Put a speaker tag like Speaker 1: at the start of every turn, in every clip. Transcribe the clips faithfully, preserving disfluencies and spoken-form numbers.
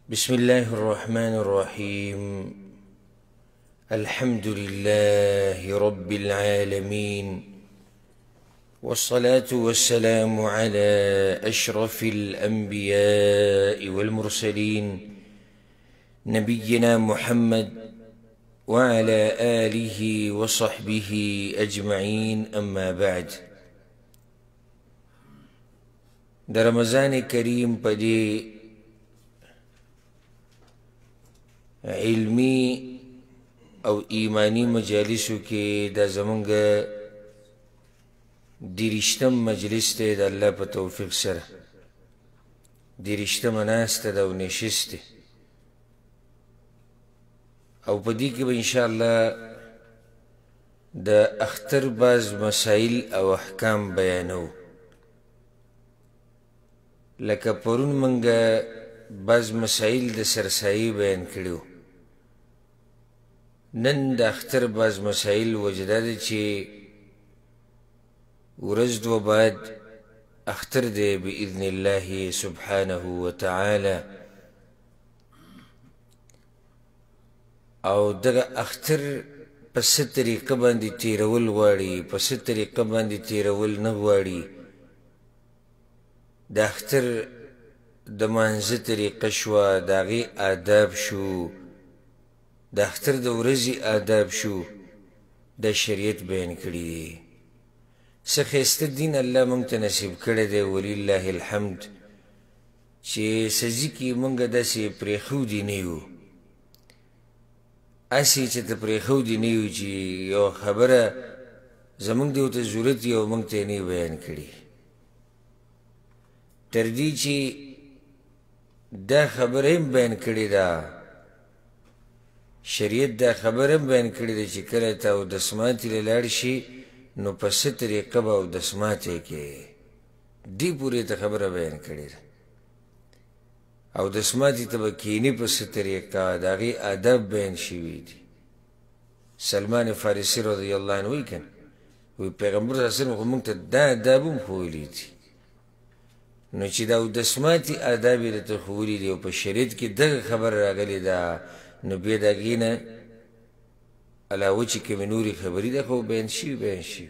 Speaker 1: بسم الله الرحمن الرحيم. الحمد لله رب العالمين، والصلاة والسلام على أشرف الأنبياء والمرسلين نبينا محمد وعلى آله وصحبه أجمعين. أما بعد، در رمضان کریم پدی علمی او ایمانی مجالسو کې دا زمونږ دیرشتم مجلس دی د الله په توفیق سره. دیرشتمه ناسته ده او نشست دی، او په دې کې به انشاءالله د اختر بعض مسائل او احکام بیانو. لکه پرون منګه بعض مسائل د سرسایي بیان کړیو، نن د اختر بعض مسائل وجده ده چې ورځ دوه بعد اختر دی بإذن الله سبحانه وتعالى. او دغه اختر په څه طریقه باندې تیرول غواړي، په څه طریقه باندې تیرول نه غواړي. د اختر د مانځه طریقه شوه، د هغې آداب شو، د اختر د ورځې آداب شو، د شریعت بیان کړي دي. څه ښایسته دین الله موږ ته نصیب کړی دی، ولله الحمد، چې سزي کې موږ داسې پرېښودي نه یو، هسې چې ته پرېښودي نه یو چې یوه خبره زموږ د ورته ضرورت وي او موږ ته یې نه بیان کړي. تر دې چې دا خبره هم بیان کړې ده، شریعت دا خبره هم بیان کړې ده چې کله ته اودسماتي له لاړ شي نو په څه طریقه به اودسمات یې کوې. دې پورې ته خبره بیان کړې ده. اودسماتي ته به کښېني په څه طریقه، د هغې آداب بیان شوي دي. سلمان فارسي رضی الله عنه وایي که نه، وایي پیغمبر صلی الله علیه وسلم خو موږ ته دا آداب هم ښوولي دي. نو چې دا اودسماتي آداب یې درته ښوولي دي او په شریعت کې دغه خبره راغلې ده، نو بیا د هغې نه علاوه چې کومې نورې خبرې ده خو بیان شوي بیان شوي.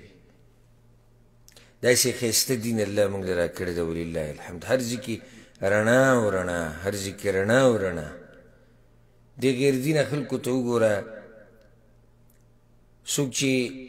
Speaker 1: داسې ښایسته دین الله موږ له راکړی ده، ولله الحمد. هر ځای کې رڼا او رڼا، هر ځای کې رڼا او رڼا. دې غیر دینه خلکو ته وګوره، څوک چې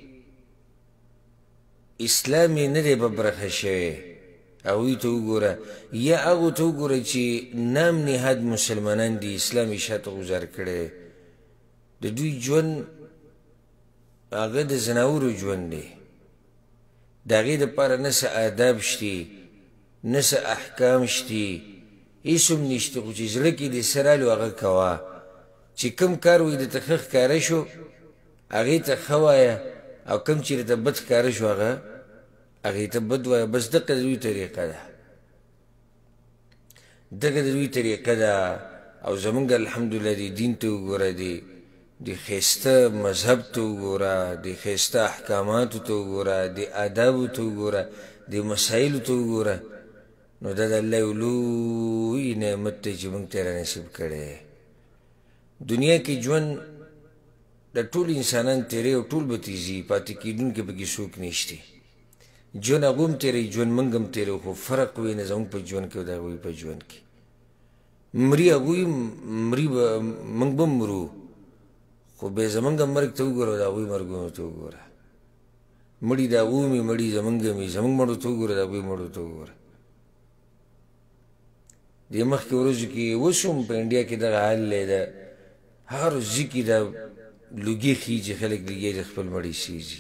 Speaker 1: اسلام یې نه دی په برخه شوی، هغوی ته وګوره، یا هغو ته وګوره چې نام نهاد مسلمانان دي، اسلام یې شاته غوځار کړی. د دوی ژوند هغه د ځناورو ژوند دی، د هغې دپاره نه څه آداب شتي، نه څه احکام شتي، هېڅ هم نشته. خو چې زړه کې دې څه رالو هغه کوه. چې کوم کار وایي درته ښه ښکاره شو هغې ته ښه وایه، او کوم چې درته بد ښکاره شو هغه هغې ته بد وایه. بس دغه د دوی طریقه ده، دغه د دوی طریقه ده. او زمونږ الحمدلله دې دین ته وګوره، دې د ښایسته مذهب ته وګوره، د ښایسته احکاماتو ته وګوره، د آدابو ته وګوره، د مسایلو ته وګوره. نو دا د الله یو لوی نعمت دی چې موږ ته یې رانصیب کړی. دنیا کې ژوند د ټول انسانان تیری او ټول به تیزي، پاتې کېدونکي پکې څوک نشته. ژوند هغو هم تیری، ژوند موږ هم تیری، خو فرق وي نه زموږ په ژوند کې او د هغوی په ژوند کې. مري هغوی مري به موږ به مرو، خو بیا زمونږ مرګ ته وګوره او د هغوی مرګونو ته وګوره. مړي د هغو مې مړي زمونږ مې، زمونږ مړو ته وګوره، د هغوی مړو ته وګوره. دې مخکې ورځو کې اوس هم په انډیا کې دغه حال دی، د هر ځای کې دا لوګي خیږي، خلک لګیا دي خپل مړي سیږي،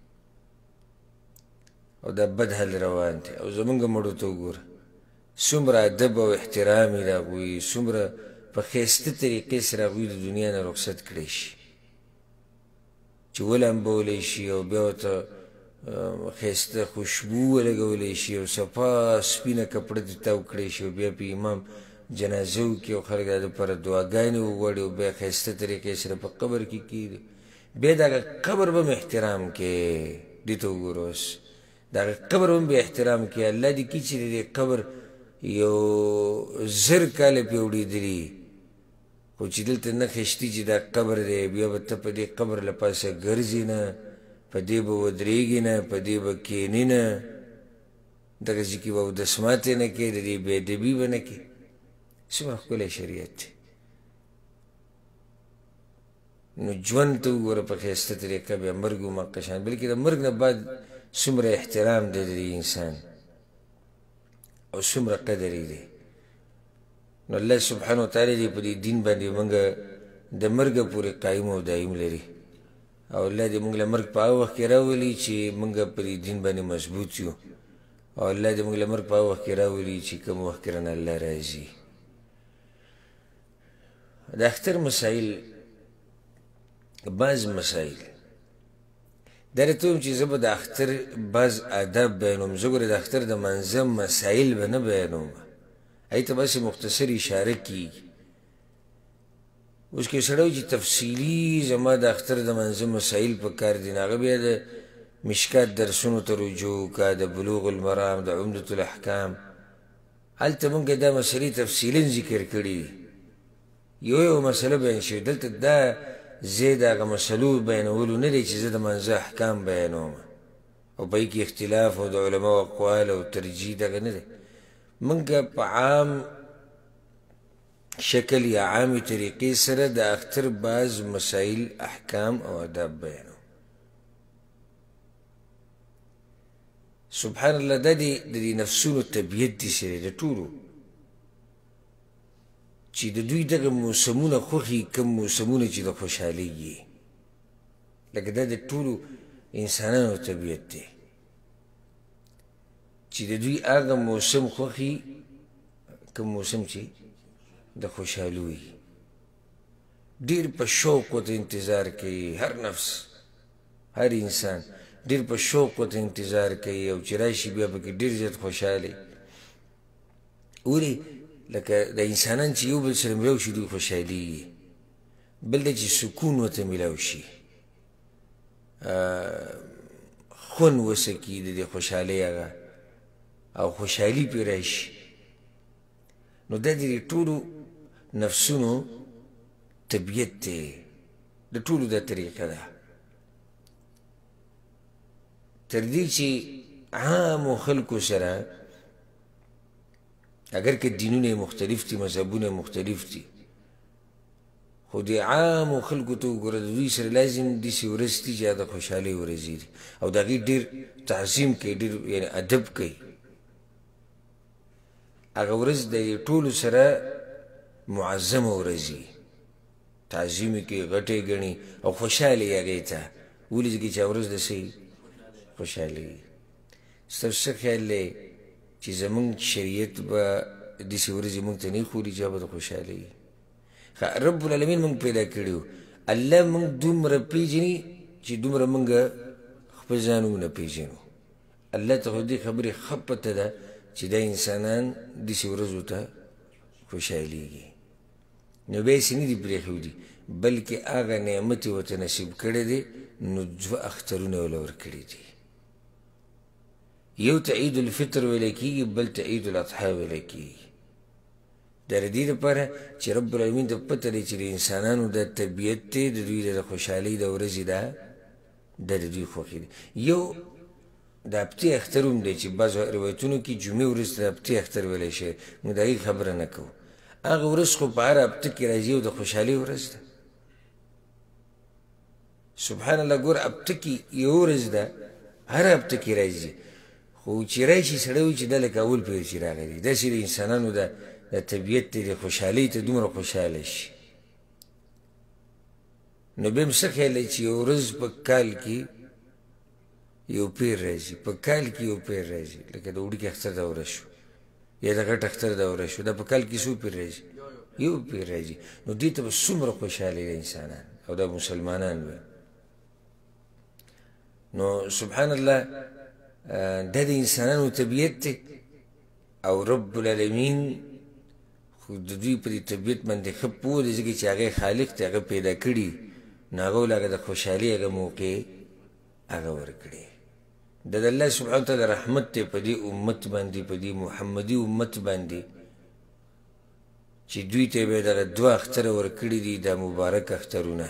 Speaker 1: او دا بد حال روان دی. او زمونږ مړو ته وګوره، څومره ادب او احترام یې د هغوی، څومره په ښایسته طریقې سره هغوی د دنیا نه رخصت کړی شي، چې ولامبولی شي او بیا ورته ښایسته خوشبو ولګولی شي او صفا سپینه کپړه دې تاو کړی شي، او بیا په امام جنازه وکړي او خلک د هغه دپاره دعاګانې وغواړي، او بیا ښایسته طریقې سره په قبر کې کښېږدي. بیا د هغه قبر به م احترام کوې. دې ته وګوره، اوس د هغه قبر هم به احترام کوې. الله دې کړي چې د دې قبر یو زر کاله پې وړېدلي، خو چې دلته نه خشتي چې دا قبر دی بیا به ته په دې قبر له پاسه ګرځې نه په دې به ودرېږي نه په دې به کښېنې نه دغسې کې به اودس ماتې نه کوې د دې بېادبي به نه کوې څومره ښکلی شریعت دی نو ژوند ته وګوره په ښایسته طریقه بیا مرګ هم حقه شان بلکې د مرګ نه بعد څومره احترام دی د دې انسان او څومره قدر یې دی نو الله سبحانه وتعالی دې په دې دین باندې موږ د مرګه پورې قایم او دایم لري او الله دې موږ له مرګ په هغه وخت کې راولي چې موږ په دې دین باندې مضبوط یو او الله دې موږ له مرګ په هغه وخت کې راولي چې کوم وخت کې رانه الله راځي د اختر مسایل بعض مسایل دا راته وایم چې زه به د اختر بعض آداب بیانوم زه ګوره د اختر د منظم مسایل به نه بیانوم هغې ته بسې مختصر اشاره کېږي اوس که سړی وایي چې تفصیلي زما د اختر د منظم مسایل په کار دي نو هغه بیا د مشکات درسونو ته رجوع وکړه د بلوغ المرام د عمدة الاحکام هلته مونږ دا مسلې تفصیلا ذکر کړي دي یو یو مسله بیان شوي دلته دا زه د هغه مسلو بیانولو نه دی چې زه د منځه احکام بیانوم او په کې اختلاف او د علماو اقوال او ترجیح دغه نه دی مونږ په عام شکل یا عامې طریقې سره د اختر بعض مسایل احکام او آداب بیانوم سبحان الله دا دی د دې نفسونو طبیعت دي سره د ټولو چې د دوی دغه موسمونه خوښي کوم موسمونه چې د خوشحالۍ یي لکه دا د ټولو انسانانو طبیعت دی چې د دوی هغه موسم خوښي کوم موسم چې د خوشحالو وي ډېر په شوق ورته انتظار کوي هر نفس هر انسان ډېر په شوق ورته انتظار کوي او چې راشي بیا پکې ډېر زیات خوشحاله ولې لکه د انسانان چې یو بل سره ملاو شي دوی خوشحالېږي بل دی چې سکون ورته میلاو شي خوند وسکي د دې خوشحالۍ هغه او خوشحالي پرې راشي نو دا د دې ټولو نفسونو طبیعت دی د ټولو دا طریقه ده تر دې چې عامو خلکو سره اگر که دینونه مختلف دي مذهبونه مختلف دي خو د عامو خلکو ته وګوره د دوی سره لازم داسې ورځ دي چې د خوشحالۍ ورځې دي او د هغې ډېر تعظیم کوي ډېر یعنې ادب کوي هغه ورځ د ټولو سره معظمه ورځ وي تعظیم یې کوي غټې ګڼي او خوشحاله یې هغې ته ولې ځکه چې ورځ د څه خوشحالۍ ستاسو څه خیال دی چې زمونږ شریعت به داسې ورځې مونږ ته نه ښودي چې هغه به د خوشحالۍ رب العالمین مونږ پیدا کړي وو الله مونږ دومره پېژني چې دومره مونږ خپل ځان ونه پېژنو الله ته خو دې خبرې ښه پته ده چې دا انسانان داسې ورځو ته خوشحالېږي نو بیا یې نه دي پرېښودي بلکې هغه نعمت یې ورته نصیب کړی دی نو دوه اخترونه یې وله ورکړي دي یو ته عید الفطر ویلی کېږي بل ته عید الاضحی ویلی کېږي دا د دې لپاره چې رب العالمین ته پته دی چې د انسانانو دا طبیعت دی د دوی د خوشحالۍ د ورځې دا دا د دوی خوښي دی یو د هفتې اختر هم دی چې بعضو روایتونو کې جمعې ورځ ته د هفتې اختر ویلی شوی موږ د هغې خبره نه کوو هغه ورځ خو په هره هفته کې راځي او د خوشحالۍ ورځ ده سبحان الله ګوره هفته کې یو ورځ ده هره هفته کې راځي خو چې راشي سړی وایي چې دا لکه اول پیر چې راغلی داسې د انسانانو د د طبیعت دی د خوشحالۍ ته دومره خوشحاله شي نو بیا هم څه خیال دی چې یو ورځ په کال کې یو پیر راځي په کال کې یو پیر راځي لکه د وړوکي اختر دا ورځ شو یا د غټ اختر دا ورځ شو دا په کال کې څو پیر راځي یو پیر راځي نو دې ته به څومره خوشحالۍ د انسانان او دا مسلمانان به نو سبحان الله دا د انسانانو طبیعت دی او رب العالمین خو د دوی په دې طبیعت باندې ښه پوه دی ځکه چې هغه خالق دی هغه پیدا کړي نو هغه ول هغه د خوشحالۍ هغه موقع هغه ورکړي دا د الله سبحانه وتعالی رحمت دی په دې امت باندې په دې محمدي امت باندې چې دوی ته به دغه دوه اختره ورکړي دي دا مبارک اخترونه.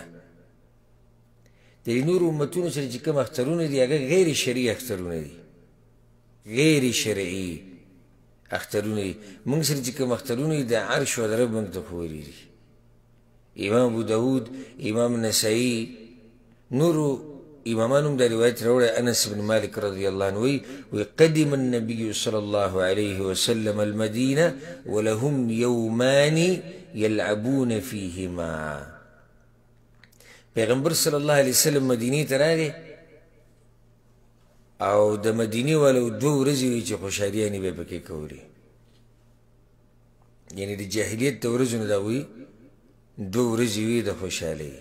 Speaker 1: د نورو امتونو سره چې کوم اخترونه دي هغه غیر شرعي اخترونه دي، غیر شرعي اخترونه دي. موږ سره چې کوم اخترونه دي د عرش و د رب موږ ته ښوولي دي. امام ابو داود، امام نسائي، نورو امامان هم دا روایت راوړی. انس بن مالک رضی الله عنه وی قدم النبي صلى الله عليه وسلم المدينة ولهم يومان يلعبون فيهما. پیغمبر صلی الله علیه وسلم مدینې ته راغی او د مدینې والو دوه ورځې وي چې خوشحالیانې به یې پکې کولې. یعنې د جاهلیت د ورځو نه دا وي دوه ورځې وي د خوشحالۍ.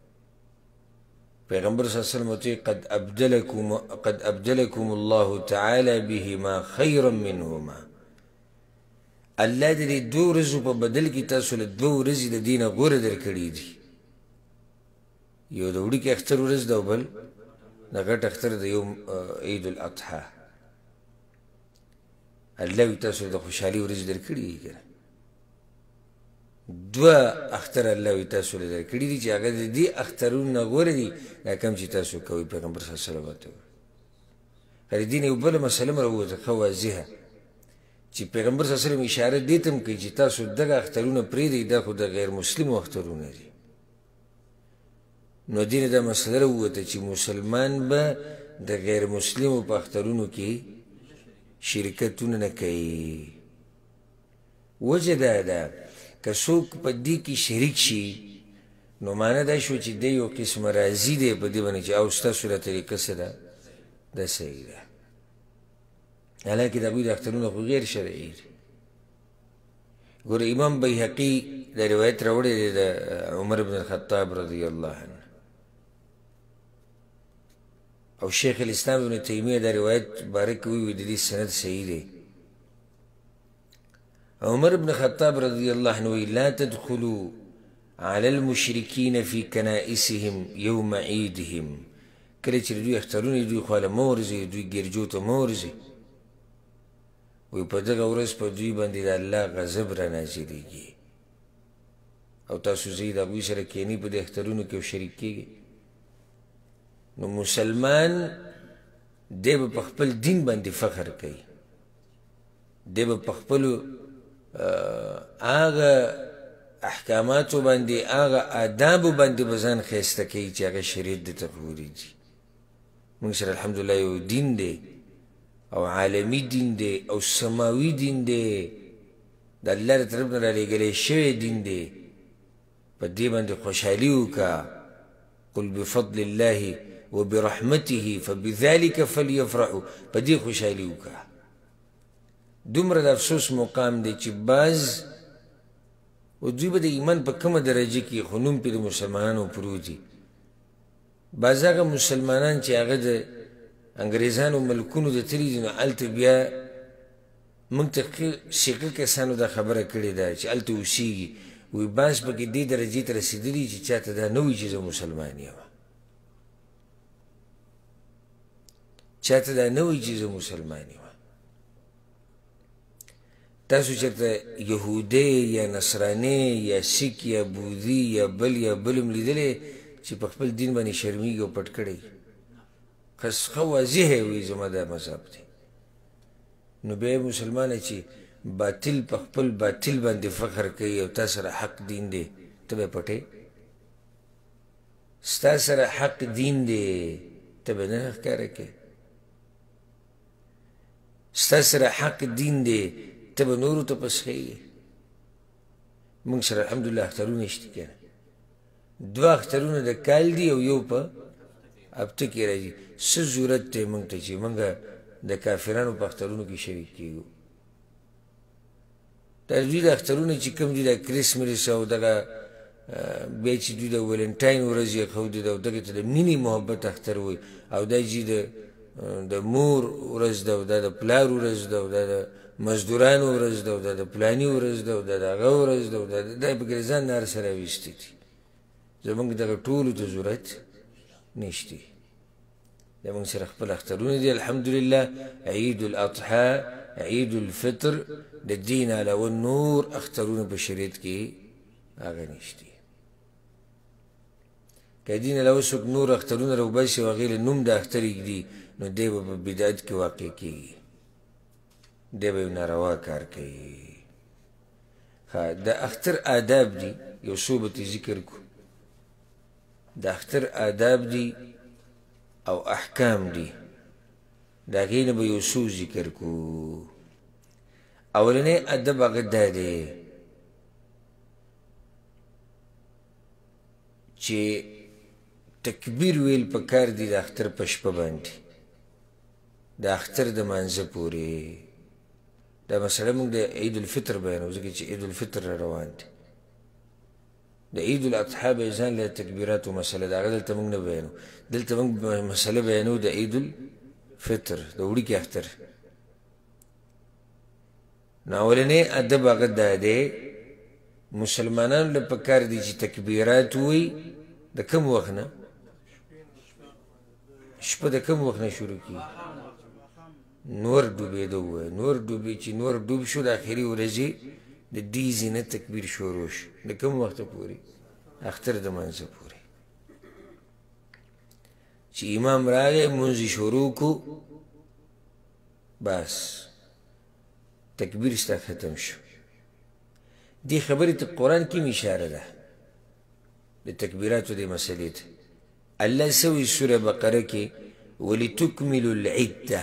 Speaker 1: پیغمبر صلی الله علیه وسلم ورته قد ابدلکم قد ابدلکم الله تعالی بهما خیرا منهما. الله د دې دوه ورځو په بدل کې تاسو له دوه ورځې د دې نه غوره درکړي دي. یو د وړوکي اختر ورځ ده او بل د غټ اختر د یوم عید الاضحی. الله وي تاسو د خوشحالي ورځې درکړي دي که نه. دوه اختر الله وي تاسو له درکړي دي چې هغه د دې اخترونو نه غوره دي دا کوم چې تاسو کوئ. پیغمبر صلی الله علیه وسلم ورته خو د دې نه یو بله مسله م راووته ښه واضحه چې پیغمبر صلی الله علیه وسلم اشاره دې ته هم کوي چې تاسو دغه اخترونه پرېږدئ دا خو د غیر مسلمو اخترونه دي. نو دې نه دا مسله راووته چې مسلمان به د غیر مسلمو په اخترونو کې شرکتونه نه کوي. وجه دا ده که څوک په دې کې شریک شي نو معنی دا شو چې دی یو قسمه راضي دی په دې باندې چې او ستاسو دا طریقه څه ده دا صحیح ده. حالانکې د هغوی د اخترونه خو غیر شرعي دي. ګوره امام بیهقي دا روایت راوړی دی د عمر بن الخطاب رضی الله عنه او شیخ الاسلام ابن تیمیه دا روایت باره کې وویل د دې سند صحیح دی. عمر بن الخطاب رضی الله عنه لا تدخلوا على المشركين في كنائسهم يوم عيدهم. کله چې دوی اخترونه دوی خواله مه ورځئ، دوی ګرجو ته مه ورځئ. وایي په دغه ورځ په دوی باندې د الله غضب را نازلېږي او تاسو ځئ د هغوی سره کښېنئ په دې اخترونو کې او شریک کېږئ. نو مسلمان دی به په خپل دین باندې فخر کوي، دی به په خپلو هغه احکاماتو باندې هغه آدابو باندې به ځان ښایسته کوي چې هغه شریعت درته ښوولي دي. موږ سره الحمدلله یو دین دی او عالمي دین دی او سماوي دین دی، د الله له طرف نه رالېږلی شوی دین دی. په دې باندې خوشحالي وکړه. قل بفضل الله وبرحمته فبذلك فليفرحوا. په دې خوشحالي وکړه. دومره د افسوس مقام دی چې بعض و دوی به د ایمان په کومه درجه کې خو نوم پرې د مسلمانانو پروت دي. بعض هغه مسلمانان چې هغه د انګریزانو ملکونو د تللي دي نو هلته بیا موږ ته ښیښه کسانو دا خبره کړې ده چې هلته اوسېږي. وایي بعض پکې دې درجې ته رسېدلي چې چاته دا نه وایي چې زه مسلمان یم، چاته دا نه وایي چې زه مسلمان یم. تاسو چېرته یهودی یا نصراني یا سیک یا بودي یا بل یا بل هم لیدلی چې په خپل دین باندې شرمېږي او پټ کړی ښه واضح یې وایي زما دا مذهب دی. نو بیا یې مسلمانه چې باطل په خپل باطل باندې فخر کوي او تا سره حق دین دی ته به پټې، ستا سره حق دین دی ته به نه ښکاره کوې، ستا سره حق دین دی ته به نورو ته پس ښیږې. موږ سره الحمدلله اخترونه شته که نه، دوه اخترونه د کال دي او یو په هفته کې راځي. څه ضرورت دی موږ ته چې موږ د کافرانو په اخترونو کې شریک کېږو؟ دا دوی د اخترونه چې کوم دي د کرسمس او دغه بیا چې دوی د ولنټاین ورځ یې ښودي ده او دغې ته د مینې محبت اختر وایي او دا چې د مور ورځ ده او دا د پلار ورځ ده او دا د مزدورانو ورځ ده او دا د پلاني ورځ ده او دا د هغه ورځ ده او دا یې پکې ځان نه هر سره ویستي دي. زموږ دغه ټولو ته ضرورت نشته. دا موږ سره خپل اخترونه دي الحمدلله. عید الاضحی عید الفطر د دین علاوه نور اخترونه په شریعت کې هغه نشته. که دین علاوه څوک نور اخترونه راوباسي او هغې له نوم د اختر ایږدي نو دی به په بدعت کې واقع کېږي، دی به یو ناروا کار کوي. د اختر آداب دي، یو څو به ترې ذکر کړو. د اختر آداب دي او احکام دي، د هغې نه به یو څو ذکر کړو. اولنی ادب هغه دا دی چې تکبیر ویل پکار دي د اختر په شپه باندې، د اختر د مانځه پورې. دا مسله موږ د عید الفطر بیانو ځکه چې عید الفطر را روان دی. د عید الاضحی به ځان له تکبیراتو مسله ده، هغه دلته موږ نه بیانو. دلته موږ مسله بیانو د عید الفطر د وړوکي اختر. نو اولنی ادب هغه دا دی مسلمانانو له پکار دي چې تکبیرات ووایي د کوم وخت نه؟ شپه د کوم وخت نه شروع کېږي؟ نور ډوبېده ووایه. نور ډوبې چې نور ډوب شو د آخري ورځې د دې ځینه تکبیر شروع شو. د کوم وخته پورې؟ اختر د مانځه پورې. چې امام راغی مونځ شروع کو بس تکبیر ستا ختم شو. دې خبرې ته قرآن کې هم اشاره ده د تکبیراتو دې مسلې ته. الله سوی سوره بقره کې ولتکملوا العده،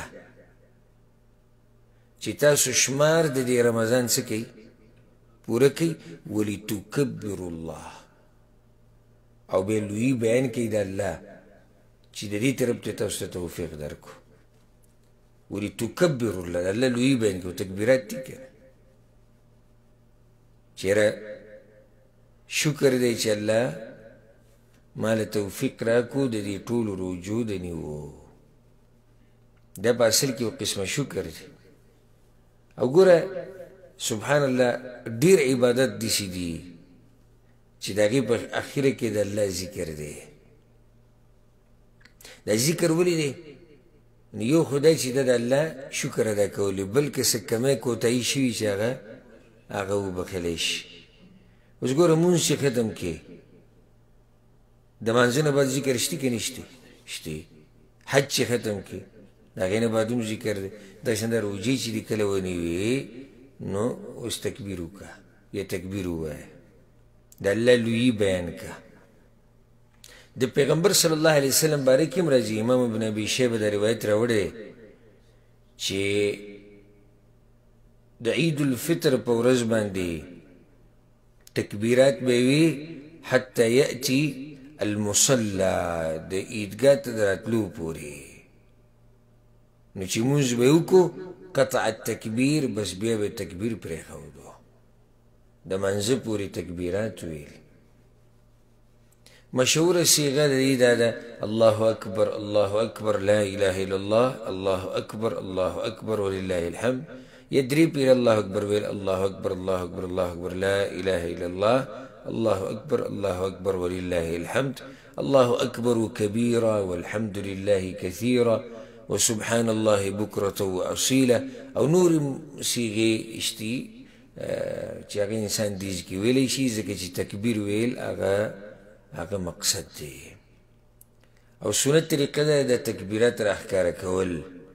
Speaker 1: چې تاسو شمار د دې رمضان څه کوي؟ پوره کوي. ولتکبروا الله، او بیا لوی بیان کوي د الله چې د دې طرف ته تاسو ته توفیق درکړو. ولتکبروا الله، الله لوی بیان کوي. تکبیرات دي که چېرې شکر دی چې الله ما له توفیق راکړو د دې ټولو روجو د نیو. دا په اصل کې یو قسمه شکر دی. او ګوره سبحان الله ډېر عبادت داسې دي چې د هغې په اخره کې د الله ذکر دی. دا ذکر ولې دی؟ نو یو خدای چې دا د الله شکر ادا کولی، بلکې څه کمی کوتاهي شوي چې هغه هغه وبخلی شي. اوس ګوره مونځ چې ختم کې د مانځه نه بعد ذکر شته که نشته؟ شته. حج چې ختم کې د هغې نه بعد هم ذکر دی. داسې روجې چې دې کله ونیوې نو اوس تکبیر وکړه یا تکبیر ووایه، د الله لویي بیان که. د پیغمبر صلی الله علیه وسلم باره کې هم راځي، امام ابن ابي شیبه دا روایت راوړی چې د عید الفطر په ورځ باندې تکبیرات به وي حتی یأتي المصلى، د عیدګاه ته د راتلو پورې. نو چې مونځ به وکړو قطع التکبیر، بس بیا به تکبیر پرېښودو، د منځه پورې تکبیرات ویل. مشهوره صیغه د دې دا ده الله اکبر الله اکبر لا اله الا الله الله اکبر الله اکبر ولله الحمد. یا درې پیر الله اکبر ویل، الله اکبر الله اکبر الله اکبر لا اله الا الله الله اکبر الله اکبر ولله الحمد الله اکبر کبیرا والحمد لله کثیرا وسبحان الله بکرة واصیلا. او نور صیغې شتي چې هغه انسان دیز کې ویلی شي، ځکه چې تکبیر ویل هغه هغه مقصد دی. او سنت طریقه ده د تکبیرات راښکاره کول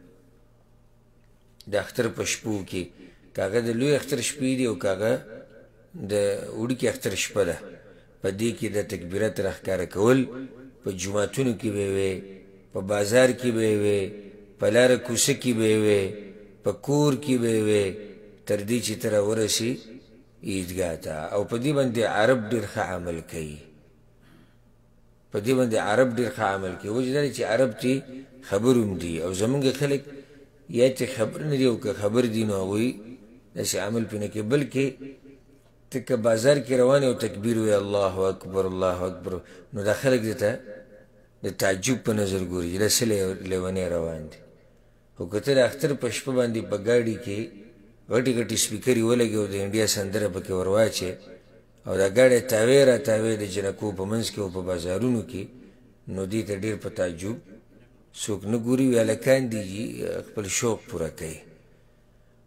Speaker 1: د اختر په شپو کې، که هغه د لوی اختر شپې دي او که هغه د وړوکي اختر شپه ده. په دې کې د تکبیرات راښکاره کول په جوماتونو کې به وي، په بازار کې به وي، په لاره کوڅه کې به وي، په کور کې به وي، تر دې چې ته راورسې عیدګاه ته. او په دې باندې عرب ډېر ښه عمل کوي، په دې باندې عرب ډېر ښه عمل کوي. وجه دا چې عرب ته خبر هم دي، او زمونږ خلک یا چې خبر نه دي او که خبر دي نو هغوی داسې عمل پرې نه کوي. بلکې ته که بازار کې روان یې او تکبیر وایې الله اکبر الله اکبر، نو دا خلک دې ته د تعجب په نظر ګوري چې دا څه لیونی روان دي. خو که ته د اختر په شپه باندې په ګاډي کې غټې غټې سپیکرې ولګې او د انډیا سندره پکې ور واچې او دا ګاډی تاوې را تاوې د جنکو په منځ کې او په بازارونو کې، نو دې ته ډېر په تعجب څوک نه ګوري. وی هلکان دي خپل شوق پوره کوي.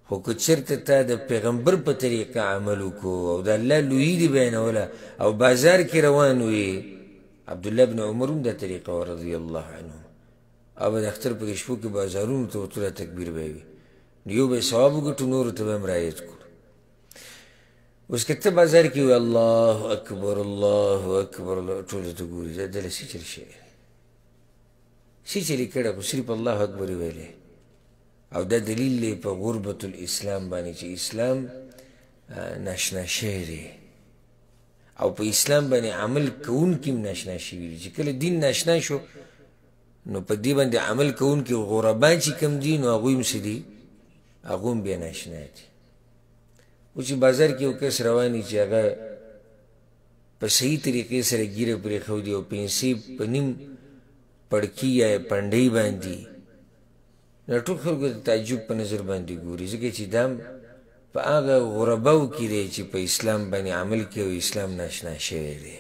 Speaker 1: خو که چېرته تا د پیغمبر په طریقه عمل وکړو او د الله لویي دې بیانوله او بازار کې روان وې عبدالله بن عمر هم دا طریقه و رضی الله عنهم او به د اختر په شپو کې بازارونو ته ورتله تکبیر به یې وي نو یو به یې ثواب وګټو نورو ته به هم رایت کړو اوس که ته بازار کې وي الله اکبر الله اکبر ټولو ته ګوري دا دله څه چل شوی څه چل یې کړی خو صرف الله اکبر یې ویلی او دا دلیل دی په غربت الاسلام باندې چې اسلام ناشنا شوی دی او په اسلام باندې عمل کوونکي هم ناشنا شوي دي چې کله دین ناشنا شو نو په دې باندې عمل کوونکي غربا چې کوم دي نو هغوی هم څه دي هغو هم بیا ناشنا دي اوس چې بازار کې یو کس روان وي چې هغه په صحیح طریقې سره ګیره پرېښودي او پنسې په نیم پړکي یا پنډۍ باندې نو ټول خلکو د تعجب په نظر باندې ګوري ځکه چې دا په هغه غرباو کې دی چې په اسلام باندې عمل کوي او اسلام ناشنا شوی دی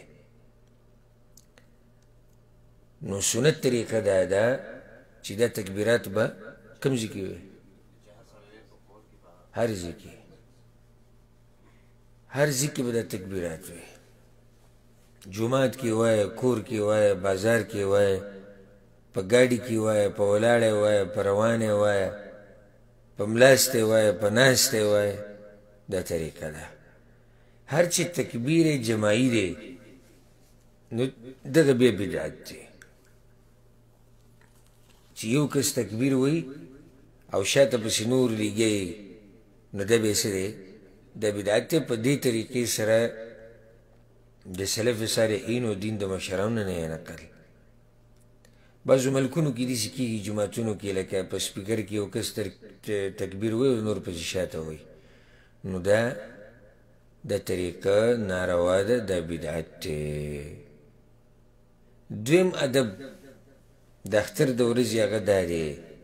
Speaker 1: نو سنت طریقه دا ده چې دا تکبیرات به کوم ځای کې وي هر ځای کې هر ځای کې به دا تکبیرات وي جومات کې وایه کور کې وایه بازار کې وایه په ګاډي کې وایه په ولاړی وایه په روانې وایه په ملاستی وایه په ناستی وایه دا طریقه ده هر چې تکبیر جماعي دی نو دغه بیا بدعت دی چې یو کس تکبیر وایي او شاته پسې نور لیږي نو دا بیا څه دی دا بدعت دی په دې طریقې سره د سلف صالحینو دین د مشرانو نه یې نقل بعضو ملکونو کې داسې کېږي جوماتونو کې لکه په سپیکر کې یو کس تکبیر وایي او نور پسې شاته وایي نو دا دا طریقه ناروا ده دا بدعت دی دویم ادب د اختر د ورځې هغه دا دی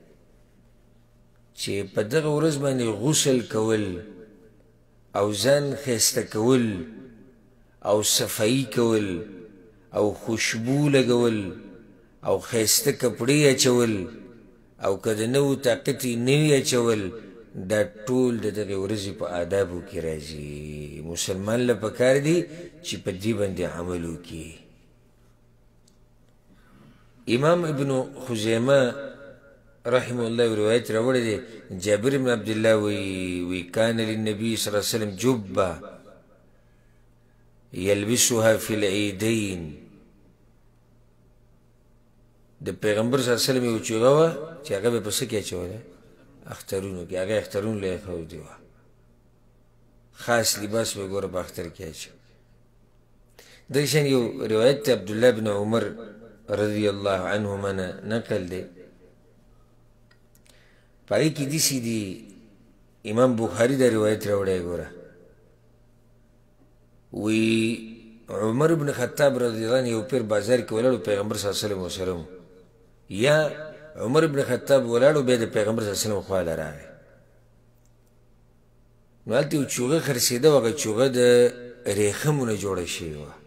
Speaker 1: چې په دغه ورځ باندې غسل کول او ځان ښایسته کول او صفایي کول او خوشبو لګول او ښایسته کپړې اچول او که د نوو طاقت یې نوي اچول دا ټول د دغې ورځې په آدابو کې راځي مسلمان له پکار دی چې په دې باندې عمل وکړي امام ابن خزیمه رحمه الله روایت راوړی دی جابر بن عبدالله وی وی کان للنبي صلی الله علیه وسلم جبه یلبسها فی العیدین د پیغمبر صلی الله علیه وسلم یو چوغه وه چې هغه به په څه کې اچوله اخترونو کې هغه اخترونو له یې ښودې وه خاص لباس به ګوره په اختر کې اچو دغه شان یو روایت دی عبدالله بن عمر رضی الله عنهما نه نقل دی په هغې کې داسې دي امام بخاري دا روایت راوړی ګوره وی عمر بن خطاب رضی الله عنه یو پیر بازار کې ولاړ پیغمبر صلی الله علیه وسلم ورسره یا عمر بن خطاب ولاړ بیا د پیغمبر صلی الله علیه وسلم خواله راغی نو هلته یو چوغه خرڅېده وه هغه چوغه د ریخمو نه جوړه شوې وه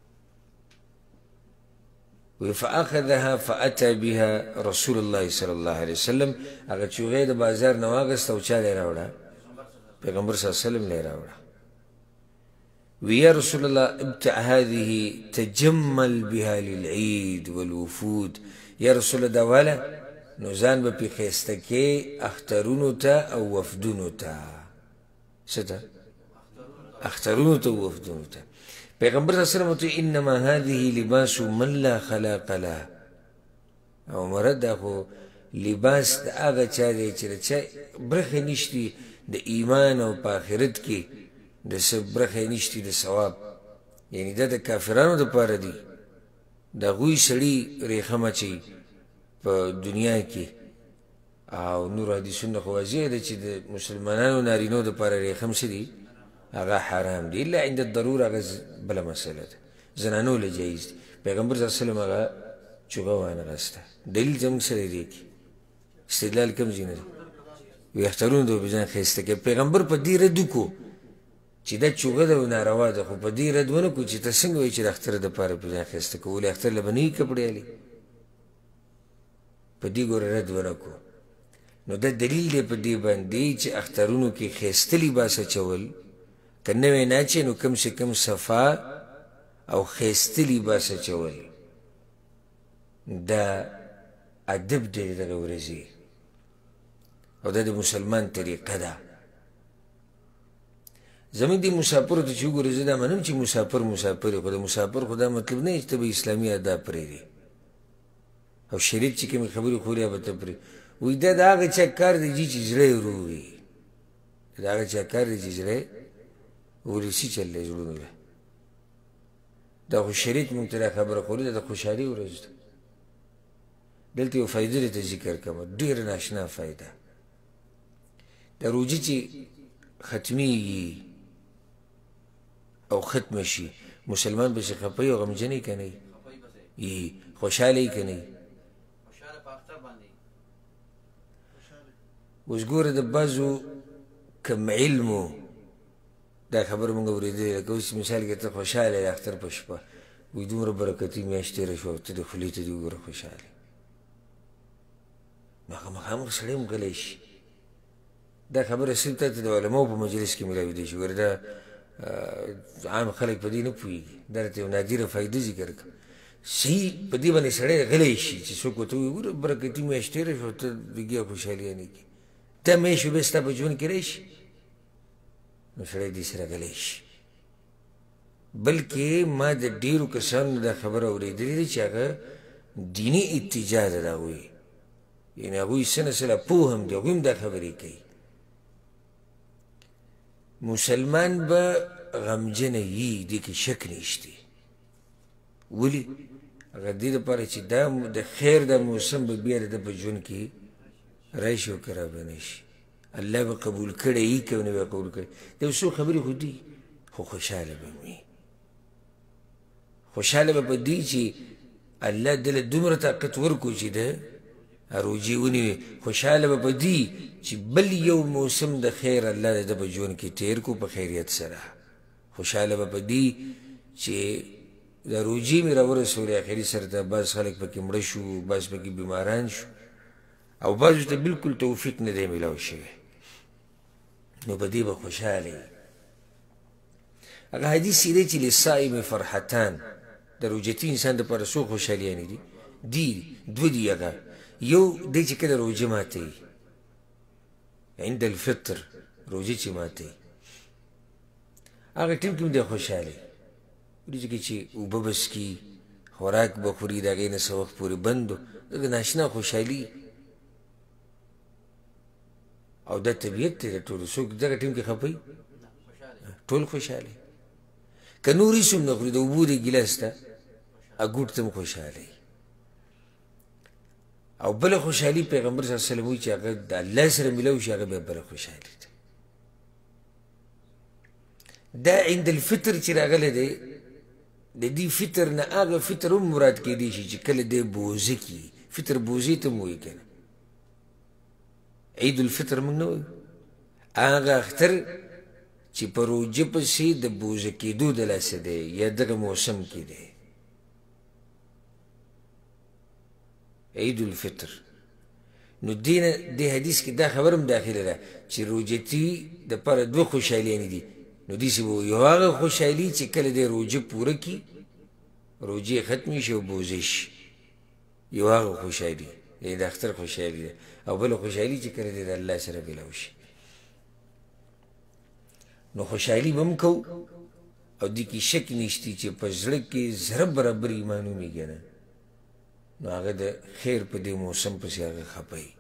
Speaker 1: وی فاخذها فاتى بها رسول الله صلی الله علیه وسلم هغه چوغه د بازار نه واغسته او چا لی راوړه پیغمبر صلی الله علیه وسلم لی راوړه ويا رسول الله ابتع هذه تجمل بها للعيد والوفود يا رسول الله دوالا نوزان بپی خیستکی اخترونو تا او وفدونو تا ستا اخترونو تا و وفدونو تا پیغمبر صلی اللہ علیہ وسلم تو انما هذه لباس من لا خلاق له او مرد دا خو لباس دا آغا چا دی چی دا چا برخی نشتی دا ایمان او پا آخرت کی د څه برخې نشتی د ثواب یعنی دا د کافرانو دپاره دي د هغوی سړي ریخم اچوي په دنیا کې او نور حدیثونه خو واضح ده چې د مسلمانانو نارینو دپاره ریخم څه دي هغه حرام دي الا عند الضروره هغه بله مسله ده زنانو له جایز دي پیغمبر صلی الله علیه وسلم هغه چوغه وانغسته دلیل زموږ سره دی کې استدلال کوم ځای نه دی وی اخترونو د بځان ښایسته کوي پیغمبر په دې رد وکړو چې دا چوغه ده او ناروا ده خو په دې رد ونه کړو چې ته څنګه وایې چې د اختر دپاره په ځان ښایسته کوو ولې اختر له به نوي کپړې الي په دې ګوره رد ونه کړو نو دا دلیل دی په دې باندې چې اخترونو کې ښایسته لباس اچول که نوی نه اچوې نو کم سے کم صفا او ښایسته لباس اچول دا ادب دی د دغه ورځې او دا د مسلمان طریقه ده. زموږ دې مسافرو ته چې وګورې زه دا منم چې مسافر مسافر خو د مسافر خو دا مطلب نه چې ته به اسلامي آداب پرېږدې او شریعت چې کومې خبرې خورې به ته پرې وایي دا د هغه چا کار دی جي چې زړه یې ورو وي د هغه چا کار دی چې زړه یې ولسي چل دی زړونو ته دا خو شریعت مونږ ته دا خبره خورې دا د خوشحالي ورځ ده. دلته یو فایده درته ذکر کومه ډېره ناشنا فایده دا روجې چې ختمیږي او ختمه شي مسلمان پسې خفه او غمجن یې که نه یي خوشحاله یې که نه یي اوس ګوره د بعضو کم علمو دا خبره مونږ اورېدلې لکه اوس مثال کې ته خوشحاله یې اختر په شپه وایي دومره برکتي میاشت تېره شوه ته د خولې ته دې وګوره خوشحاله نو هغه مخامخ سړی هم غلی شي. دا خبره صرف ته د علماو په مجلس کې میلاویدی شي ګوره دا عام خلک په دې نه پوهېږي دا راته یو نادره فایده ذکر کړه صحیح په دې باندې سړی غلی شي چې څوک ورته ووایي ګوره برکتي میاشت تېره شوه ته بګیا خوشحالي کې دا میاشت بیا ستا په ژوند کې راشي نو سړی دې سره غلی شي. بلکې ما د ډېرو کسانو دا خبره اورېدلې ده چې هغه دیني اتجاه ده د هغوی یعنې هغوی څه نه څه لا پوه هم دي هغوی هم دا خبرې کوي مسلمان به غمجنه یي دې کې شک نشته ولې هغه دې دپاره چې دا د خیر دا موسم به بیا د ده په ژوند کې راشي او که را به نه شي الله به قبول کړی یي که نه به قبول کړی دا یو څو خبرې خو دي خو خوشحاله به وي خوشحاله به په دې چې الله دله دومره طاقت ورکړو چې ده روجې ونیوې خوشحاله به په دې چې بل یو موسم د خیر الله د ده په ژوند کې تېر کړو په خیریت سره خوشحاله به په دې چې دا روجې مې راورسولې اخري سر ته بعض خلک پکې مړه شو بعض پکې بیماران شو او بعضو ته بلکل توفیق نه دی میلاو شوی نو په دې به خوشحاله وي. هغه حدیث یې دی چې للصائم فرحتان د روجتي انسان دپاره څو خوشحالیانې دي دي دوه دي هغه یو دی چې کله روجه ماتوي عند الفطر روجه چې ماتوي هغه ټیم کې هم دی خوشحاله وریځو کې چې اوبه به څکي خوراک به خوري د هغې نه څه وخت پورې بند و دغه ناشنا خوشحالي او دا طبیعت دی د ټولو څوک دغه ټیم کې خفه ټول خوشحاله که نور هېڅ هم نه خوري د اوبو د ګیلاس ته اګوټ ته هم خوشحاله او بله خوشحالي پیغمبر صلی الله علیه وسلم وایي چې هغه د الله سره میلاو شي هغه بیا بله خوشحالي ده. دا عند الفطر چې راغلی دی د دې فطر نه هغه فطر هم مراد کیدی شي چې کله دی بوزه کي فطر بوزې ته م وایي که نه عید الفطر موږ نه وایو هغه اختر چې په روجه پسې د بوزه کېدو د لاسه دی یا دغه موسم کې دی عید الفطر نو دې نه دې حدیث کې دا خبر هم داخله ده چې روجتي دپاره دوه خوشحالیانې دي نو داسې به یو هغه خوشحالي چې کله دی روجه پوره کړي روجې ختمې شي او بوزې شي یو هغه خوشحالي د اختر خوشحالي ده او بله خوشحالي چې کله دی د الله سره میلاو شي نو خوشحالي به هم کوو او دې کې شک نشتی چې په زړه کې ذره برابر ایمان ومیږي نه نو هغه د خیر په دې موسم پسې هغه خفه وي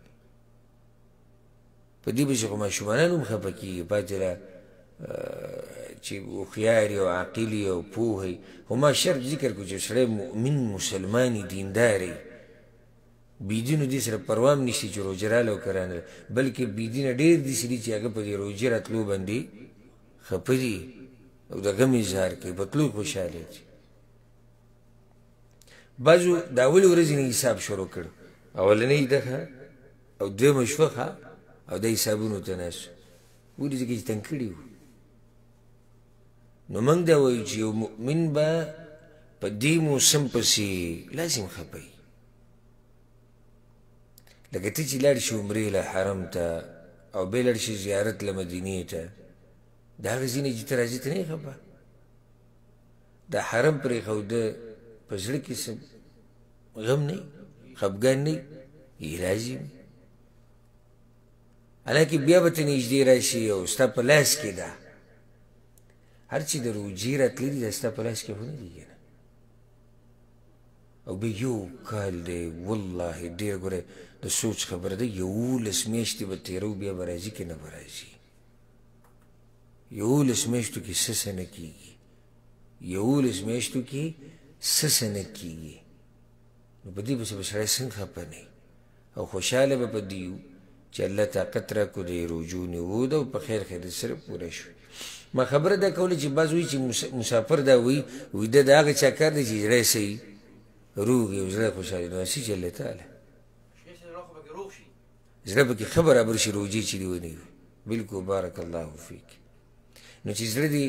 Speaker 1: په دې پسې خو ماشومانان هم خفه کېږي پاتې را چې هوښیار او عاقل او پوه خو ما شرط ذکر کړو چې سړی مؤمن مسلمان دیندار بېدینو دې سره پروا هم نشته چې روژه راله او که رانه بلکې بېدینه ډېر داسې دي چې هغه په دې روژې راتلو باندې خفه دي او د غم اظهار کوي په تلو خوشحاله دي بعضو د اولې ورځې نه حساب شروع کړ اولنۍ ده او دویمه شوه ښه او د حسابونو ته ناست ولې ځکه چې تنګ کړي وو نو موږ دا وایو چې یو مؤمن به په دې موسم پسې لازم خفه وي لکه ته چې لاړ شي عمرې له حرم ته او بیا لاړ شي زیارت له مدینې ته د هغه ځینې چې ته راځي ته نه یې خفه دا حرم پرېښوده په زړه کې څه غم نه وي خفګان نه وي راځي حالانکې بیا به ته نږدې راشي او ستا په لاس کې ده هر چې د روجې راتلي دي دا ستا په لاس کې خو نه دي که نه او بیا یو کال دی والله ډېر ګوره د سوچ خبره ده یولس میاشتې به تېرو بیا به راځي که نه به راځي یولس میاشتو کې څه څه نه کېږي یولس میاشتو کې څه څه نه کېږي نو په دې پسې به سړی څنګه خفه نه او خوشحاله به په دې یو چې الله طاقت راکړو د روجو نیو ده او په خیر خیر سره پوره شوي ما خبره دا کوله چې بعض وایي چې مسافر دا وایي ویده د هغه چا کار دی چې زړه یې صحیح روغ یو زړه خوشحالي نو هسې چې الله تعالی زړه پکې ښه برابر شي روجې چې دې ونیوي بلکل بارک الله فیک نو چې زړه دې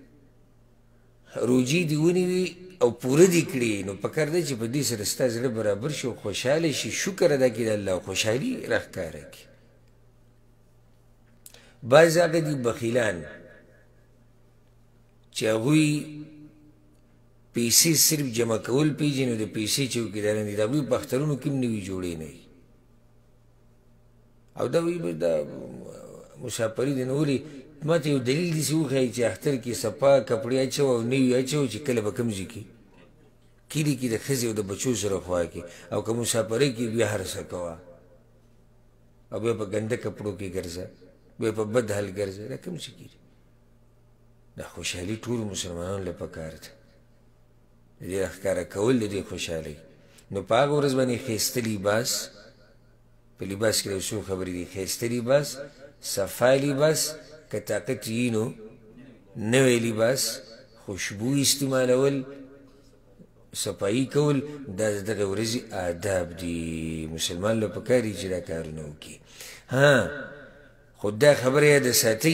Speaker 1: روجې دې ونیوي او پوره دې کړي نو پکار دی چې په دې سره ستا زړه برابر شي او خوشحاله شي شکر ادا کړي د الله خوشحالي راښکاره کړي بعض هغه دي بخیلان چې هغوی پیسې صرف جمع کول پیژني او د پیسې چوکیداران دي د هغوی په اخترونو کې هم نوي جوړې نه وي او دا وایي دا مسافري دی نو ولې ما ته یو دلیل داسې وښایي چې اختر کې صفا کپړې اچوه او نوي اچوه چې کله به کوم ځای کې کلي کې د ښځې او د بچو سره خوا کې او که مسافرۍ کې بیا هر څه کوه او بیا په ګنده کپړو کې ګرځه بیا په بد حال ګرځه دا کوم څه کېږي دا خوشحالي ټولو مسلمانانو له پکار ده د دې ښکاره کول د دې خوشحالۍ نو په هغه ورځ باندې ښایسته لباس په لباس کې د څو خبرې دي ښایسته لباس صفا لباس که طاقت یي نو نوی لباس خوشبو استعمالول صفایي کول دا د دغه ورځې آداب دي مسلمان له پکار دي چې دا کارونه وکړي ها خو دا خبره یاده ساتئ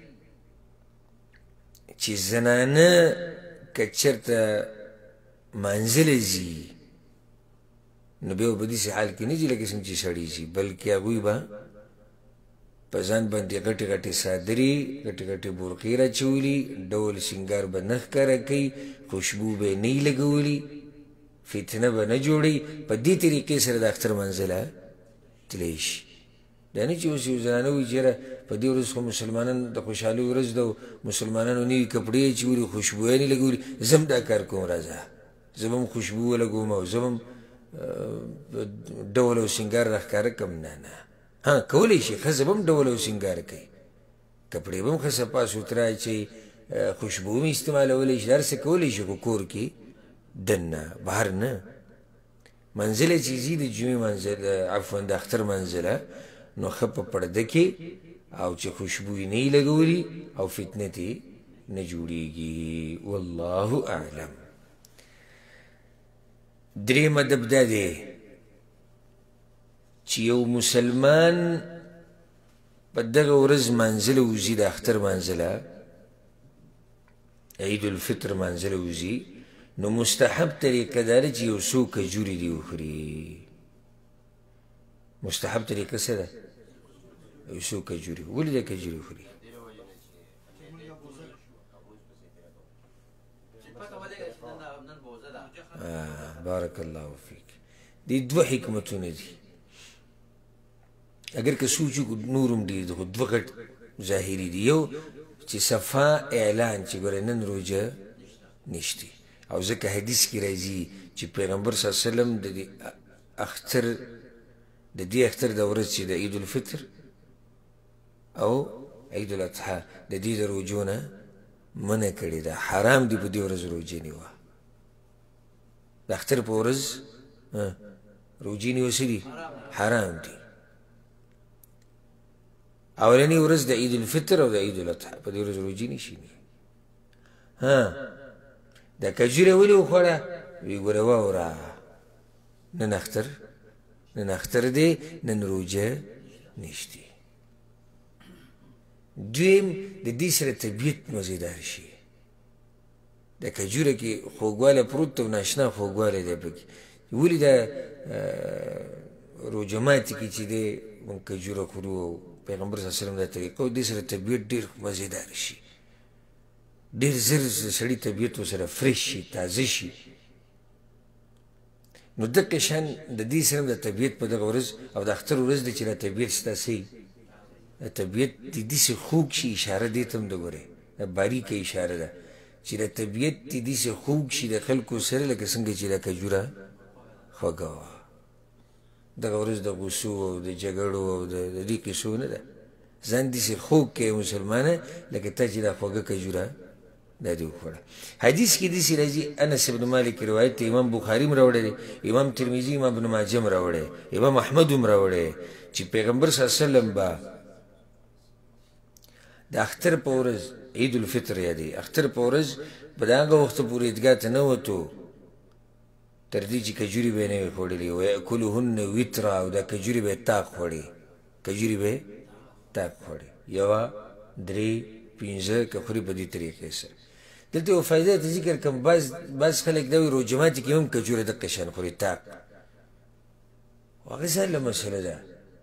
Speaker 1: چې زنانه که چېرته منزله ځي نو بیا به په داسې حال کې نه ځي لکه څنګه چې سړي ځي بلکې هغوی به په ځان باندې غټې غټې صادرې غټې غټې برقې راچولي ډول سینګار به نه ښکاره کوي خوشبو به یې نه یې لګولي فتنه به نه جوړوي په دې طریقې سره د اختر منزله تللی شي دا نه چې اوس یو زنانه وایي چې یاره په دې ورځ خو مسلمانان د خوشحالۍ ورځ ده او مسلمانانو نوي کپړې اچولي خوشبویانې لګولي زه هم دا کار کوم راځه زه به هم خوشبو ولګوم او زه به هم ډول او سینګار راښکاره کړم نه نه ها کولی شي ښځه به هم ډول او سینګار کوي کپړې به هم ښه صفا سوتره اچوي خوشبو هم استعمالولی شي هر څه کولی شي خو کور کې دننه بهر نه منزله چې ځي د جمعې منزله عفوا د اختر منزله نو ښه په پرده کې او چې خوشبو یې نه یې لګولي او فتنه ترې نه جوړېږي والله اعلم درېیم ادب دا دی چې یو مسلمان په دغه ورځ منزله وځي د اختر منزله عید الفطر منزله وځي نو مستحب طریقه دا ده چې یو څو کجورې دې وخوري مستحب طریقه څه ده یو څو کجورې ولې دا کجورې وخوري بارک الله فیک دې دوه حکمتونه دي اگر که سوچ وکړو نور هم ډېر دي خو دوه غټ ظاهري دي یو چې صفا اعلان چې ګوره نن روژه نشته او ځکه حدیث کې راځي چې پیغمبر صلی الله علیه وسلم د دې اختر د دې اختر د ورځ چې د عید الفطر او عید الاضحی د دې د روژو نه منع کړې ده حرام دي په دې ورځ روژې نیوه د اختر په ورځ روژې نیول څه دي حرام دي اولنی ورځ د عید الفطر او د عید الاضحی په دې ورځ روژې نشي ها دا کجوره ولې وخوړه وی ګوره واوره نن اختر نن اختر دی نن روژه نشته دویم د دې سره طبیعت مزیدار شي د کجوره کې خوږوالی پروت او ناشنا خوږوالی دی پکې ولې دا روژه ماتي کې چې دی موږ کجوره خورو او پیغمبر صلی الله علیه وسلم دا طریقه و دې سره طبیعت ډېر مزېدار شي ډېر زر د سړي طبیعت ورسره فرش شي تازه شي نو دقه شان د دې سره د طبیعت په دغه ورځ او د اختر ورځ دی چې دا طبیعت ستا څه د طبیعت د داسې خوږ شي اشاره دې ته هم د ګورې د باریکه اشاره ده چې د طبیعت د داسې خوږ شي د خلکو سره لکه څنګه چې دا کجوره خوږه وه دغه ورځ د غوسو او د جګړو او د دې کیسو نه ده ځان داسې خوږ کوې مسلمانه لکه تا چې دا خوږه کجوره دا دې وخوړه حدیث کې داسې راځي انس بن مالک روایت دی امام بخاري هم راوړی دی امام ترمذي امام ابن ماجه هم راوړی امام احمد هم راوړی چې پیغمبر صلی الله علیه وسلم به د اختر په ورځ عید الفطر یادوي اختر په ورځ به د هغه وخته پورې عیدګاه ته نه وتو تر دې چې کجوري به یې نه وي خوړلې ویأکلهن وترا او دا کجوري به یې تاق خوړې کجوري به یې تاق خوړې یوه درې پنځه که خوري په دې طریقې سره دلته یو فایده ته ذکر کوم بعض بعض خلک دا وایي روژه ماتي کې هم کجوره دقه شان خوري تاق هغه ځان له مسله ده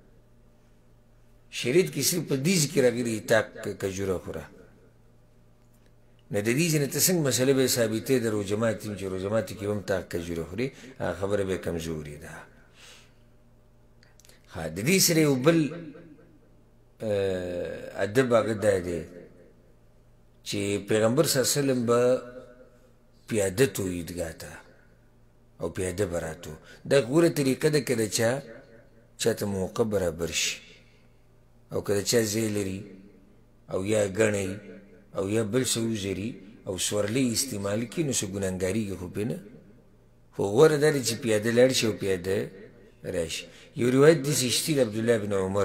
Speaker 1: شریعت کې صرف په دې ذکر راغلي تاق کجوره خوره نه د دې ځینې ته څنګه مسله به ثابتې د روژه ماتي چې روژه ماتي کې هم تاق کجوره خوري هغه خبره به کمزوري ده ښه د دې سره یو بل ادب هغه دا دی چې پیغمبر صلی الله علیه وسلم به پیاده تو عیدګاه ته او پیاده به راتو دا غوره طریقه ده که د چا چاته موقع برابر شي او که د چا ځای لري او یا ګڼی او یا بل څه وزري او سورلۍ استعمال کړي نو څه ګناهګارېږي خو پرې نه خو غوره دا دی چې پیاده لاړ شي او پیاده راشي یو روایت داسې شتي د عبدالله بن عمر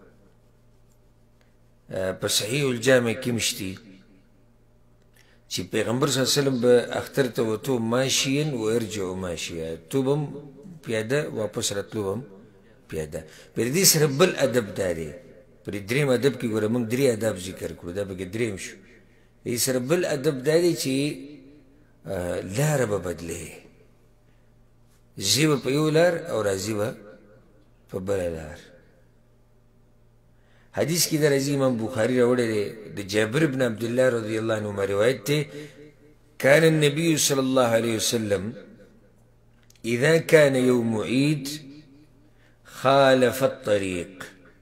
Speaker 1: په صحیح الجامع کې مشتي چې پیغمبر صلی الله علیه وسلم به اختر ته وتو ماشین و ارجع ماشیا تو به هم پیاده واپس راتلو به هم پیاده پر دې سره بل ادب دا دی پر درېیم ادب کې ګوره موږ درې ادب ذکر کړو دا پکې درېیم شو دې سره بل ادب دا دی چې لاره به بدلې ځي به په یو لار او راځي به په بله لار حدیث کی در از امام بخاری راوڑے دے دے جابر بن عبداللہ رضی اللہ عنہ روایت تے كان النبي صلى الله عليه وسلم إذا كان يوم عيد خالف الطريق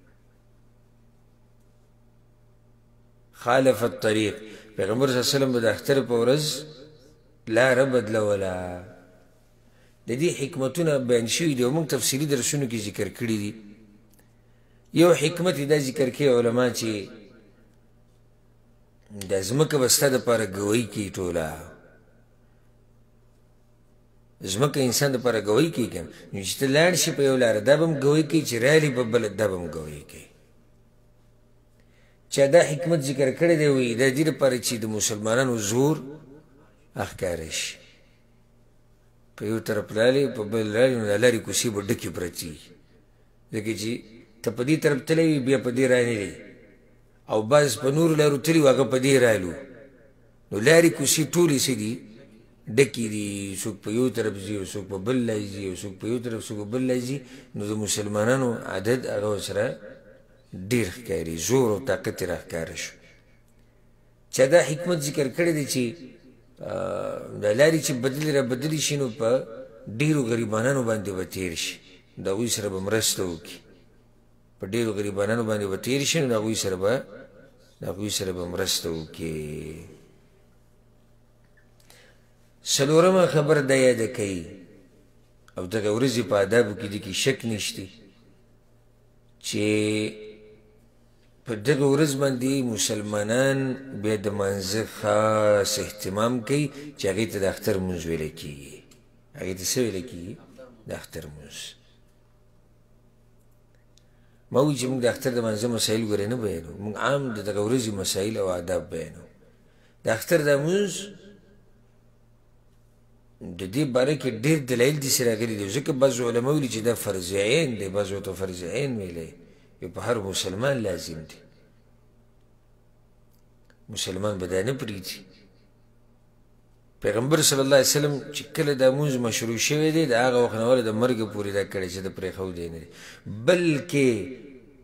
Speaker 1: خالف الطريق پیغمبر صلی اللہ علیہ وسلم بدا اختر پورز لا ربد لولا دے دی حکمتنا بیان شوی دی ومونگ تفصیلی درسونو کی ذکر کری دی یو حکمت دا ذکر کې علما چې د ځمکه به ستا دپاره ګویي کوي ټوله ځمکه انسان دپاره ګویي کوي که نو چې ته لاړ شي په یو لاره دا به هم ګویي کوي چې رالي په بله دا به هم ګویي کوي چا دا حکمت ذکر کړی دی وایي دا دې دپاره چې د مسلمانانو زور اښکاره شي په یو طرف رالي په بل رالي نو د لارې کوڅې به ډکې پرتې ځکه چې ته په دې طرف تللی وي بیا په دې رانیلی او بعض په نورو لارو تلي وو هغه په دې رالو نو لارې کوڅې ټولې څه دي ډکې دي څوک په یو طرف ځي او څوک په بل لای ځي او څوک په یو طرف څوک په بل لای ځي نو د مسلمانانو عدد هغه ورسره ډېر ښکاري زور او طاقت یې راښکاره شو چا دا حکمت ذکر کړی دی چې دا لارې چې بدلې را بدلې شي نو په ډېرو غریبانانو باندې به تېر شي د هغوی سره به مرسته وکړي په ډېرو غریبانانو باندې به تېر شي نو د هغوی سره به د هغوی سره به مرسته وکړي څلورمه خبره دا یاده کوي او دغه ورځې په آدابو کې دې کې شک نشته چې په دغه ورځ باندې مسلمانان بیا د مانځه خاص اهتمام کوي چې هغې ته د اختر لمونځ ویلی کېږي هغې ته څه ویلی کېږي د اختر لمونځ ما وایي چې موږ د اختر د مانځه مسایل ګورې نه بیانو موږ عام د دغه ورځې مسایل او آداب بیانو د اختر د لمونځ د دې باره کې ډېر دلایل داسې راغلي دي ځکه بعضو علما ویلي چې دا فرض عین دی بعضو ورته فرض عین ویلی یو په هر مسلمان لازم دی مسلمان به دا نه پرېږدي پیغمبر صلی الله علیه وسلم چې کله دا مونځ مشروع شوی دی د هغه وخت نه ولې د مرګه پورې دا کړی چې د پرېښودی نه دی، بلکې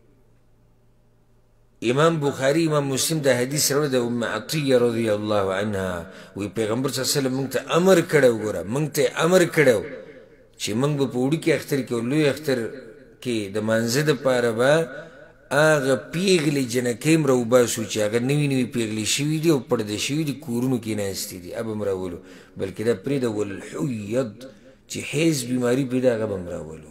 Speaker 1: امام بخاري امام مسلم دا حدیث راوړی د ام عطیه رضی الله عنها، وی پیغمبر صلی الله علیه وسلم موږ ته امر کړی، ګوره موږ ته امر کړی چې موږ به په وړوکي اختر کې او لوی اختر کې د مانځه دپاره به هغه پیغلې جنکۍ م راوباسو چې هغه نوي نوي پیغلې شوي دي او پړده شوي دي، کورونو کې ناستې دي، هغه به م راولو، بلکې دا پرېږده والحید چې حیض بیماري پیدا هغه به م راولو.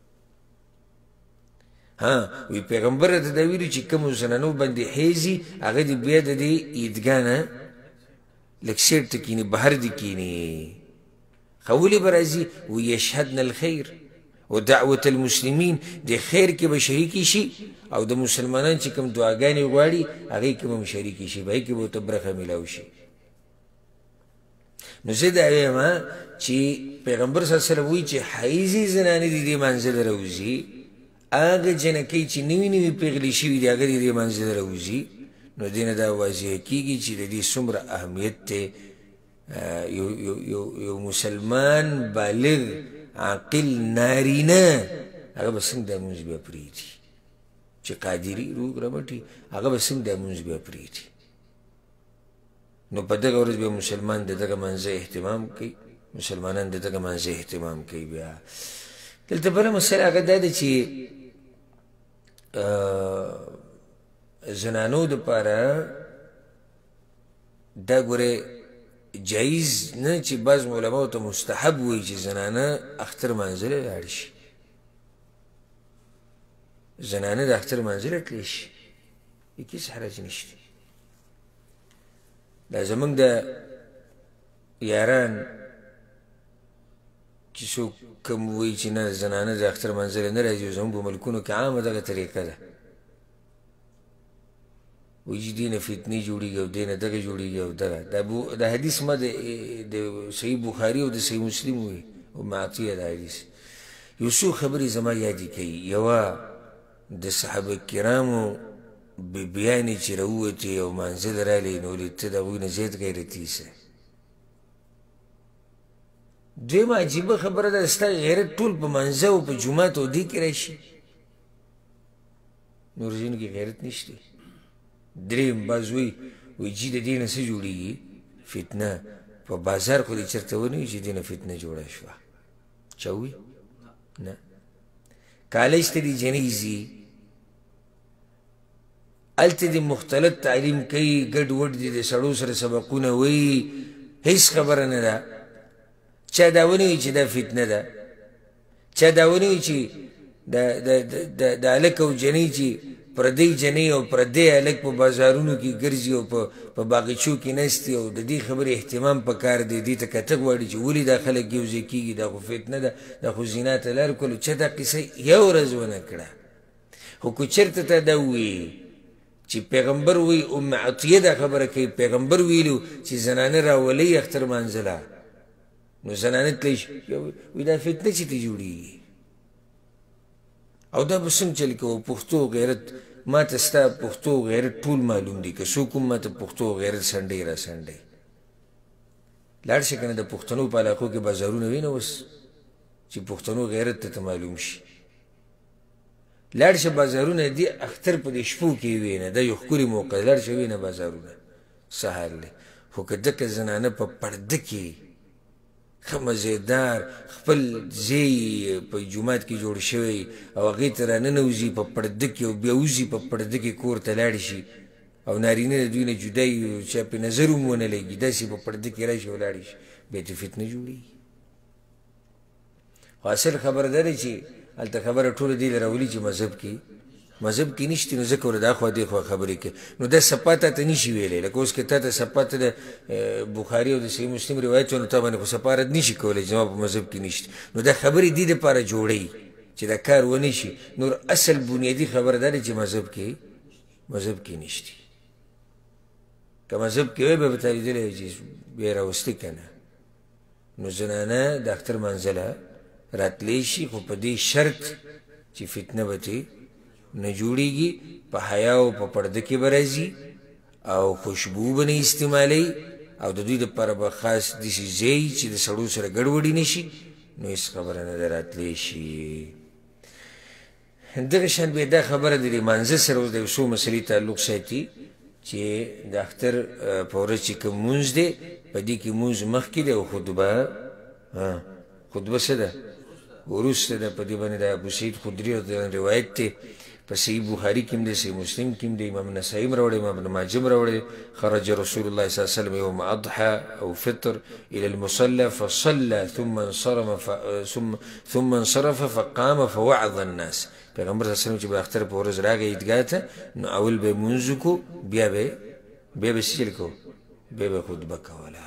Speaker 1: ها وی پیغمبر راته دا ویلي چې کومو زنانو باندې حیض وي هغه دې بیا د دې عیدګاه نه لږ سیټ ته کښېني، بهر دې کښېني. خو ولې به راځي؟ ویشهدن الخیر و دعوت المسلمین، د خیر کې به شریکې شي او د مسلمانان چې کوم دعاګانې غواړي هغې کې به هم شریکې شي، به هغې کې به ورته برخه میلاو شي. نو زه دا وایم چې پیغمبر صلی الله علیه وسلم وایي چې حیضې زنانې د دې مانځه ته راوځي، هغه جنکۍ چې نوي نوي پیغلې شوي دي هغه د دې مانځه ته راوځي. نو دې نه دا واضحه کېږي چې د دې څومره اهمیت دی. یو یو یو مسلمان بالغ عاقل نارینه هغه به څنګه دا مونځ بیا پرېږدي، چې قادري روغ رمټي هغه به څنګه دا مونځ بیا پرېږدي. نو په دغه ورځ بیا مسلمان د دغه مانځه اهتمام کوي، مسلمانان د دغه مانځه اهتمام کوي. بیا دلته بله مسله هغه دا ده چې زنانو دپاره دا ګورې جایز نه چې بعض علماو ته مستحب وایي چې زنانه اختر مانځلی لاړې شي، زنانه د اختر مانځلی تللی شي، هېڅ حرج نشته. دا زموږ د یاران چې څوک کوم وایي چې نه زنانه د اختر مانځلی نه راځي، زموږ په ملکونو کې عامه دغه طریقه ده، وایي چې دې نه فتنې جوړېږي او دې نه دغه جوړېږي او دغه. دا حدیث ما د صحیح بخاري او د صحیح مسلم وایي ام عطیه دا حدیث. یو څو خبرې زما یادې کوي. یوه د صحابه کرامو بیبیانې چې راووتې او مانځه ته راغلې نو ولې ته د هغوی نه زیات غیرتي سه. دویمه عجیبه خبره ده ستا غیرت ټول په مانځه او په جومات او دې کې راشي، نور ځینو کې غیرت نشته. دریم بعض وایي وایي جي د دې نه څه جوړېږي فتنه، په بازار خو دې چېرته ونه وي چې دې نه فتنه جوړه شوه، چا ووي؟ نه. کالج ته دې جنۍ ځي، هلته دې مختلط تعلیم کوي، ګډ وډ دي د سړو سره سبقونه وایي، هېڅ خبره نه ده. چا دا ونه وي چې دا فتنه ده، چا دا ونه وي چې د هلک او جنۍ چې پردی جنۍ او پردی هلک په بازارونو کې ګرځي او په باغچو کې نستي او د دې خبرې اهتمام پکار دی، دې ته کتل غواړي چې ولې دا خلک یو ځای کېږي، دا خو فتنه ده، دا خو زنا ته لار کولو. چا دا قصه یو ورځ ونه کړه. خو که چېرته ته دا ووایي چې پیغمبر وایي ام عطیه دا خبره کوي پیغمبر ویلو چې زنانه راولئ اختر مانځله، نو زنانه تللی شي وایي دا فتنه چې ته جوړېږي. او دا به څنګه چل کوو؟ پښتو غیرت ما ته ستا پښتو غیرت ټول معلوم دي، که څوک هم ما ته پښتو غیرت سنډی را سنډی. لاړ شي که نه د پښتنو په علاقو کې بازارونه وي نه اوس چې پښتنو غیرت ته ته معلوم شي. لاړ شه بازارونه دي اختر په دې شپو کې وي نه، دا یو ښکلې موقع لاړ شه وي نه بازارونه سهار دی. خو که دکه زنانه په پرده کې ښه مزېدار خپل ځای په جومات کې جوړ شوی او هغې ته راننوځي په پرده کې او بیا وځي په پرده کې کور ته لاړ شي او نارینه د دوی نه جدا وي، چا پې نظر هم ونه لګي، داسې په پرده کې راشي او لاړ شي، بیا ته فتنه جوړېږي. خو اصل خبره دا ده چې هلته خبره ټوله دې له راولي چې مذهب کې مذهب کې نشته، نو ځکه ورته دا خوا دې خوا خبرې کوي. نو دا سپا تا ته نشي ویلی، لکه اوس که تا ته سپا ته د بخاري او د صحیح مسلم روایت نو تا باندې خو سپا رد نشي کولی چې زما په مذهب کې نشته. نو دا خبرې دې دپاره جوړوي چې دا کار ونه شي. نور اصل بنیادي خبره دا ده چې مذهب کې مذهب کې نشته. که مذهب کې وی به به تا لیدلی چې بیا یې راوستې که نه. نو زنانه د اختر منځله راتلی شي، خو په دې شرط چې فتنه به ترې نه جوړېږي، په حیا او په پرده کې به راځي او خوشبو به نه استعمالوي او د دوی دپاره به خاص داسې ځای چې د سړو سره ګډوډي نه شي، نو هېڅ خبره نه ده راتلی شي. دغه شان بیا دا خبره د لمانځه سره اوس د یو څو مسلې تعلق ساتي چې د اختر په ورځ چې کوم مونځ دی په دې کې مونځ مخکې دی او خطبه خطبه څه ده وروسته ده. په دې باندې د ابو سعید خدري روایت دی په صحیح بخاري کې هم دی، صحیح مسلم کې هم دی، امام نسائي هم راوړی، امام ابن ماجه هم راوړی. خرج رسول الله صلی الله علیه وسلم یوم اضحى او فطر الى المصلى فصلى ثم انصرف ثم ثم انصرف فقام فوعظ الناس. پیغمبر صلی الله علیه وسلم چې به اختر په ورځ راغی عیدګاه ته، نو اول به مونځ وکړو، بیا به بیا به څه چل کوو، بیا به خطبه کوله.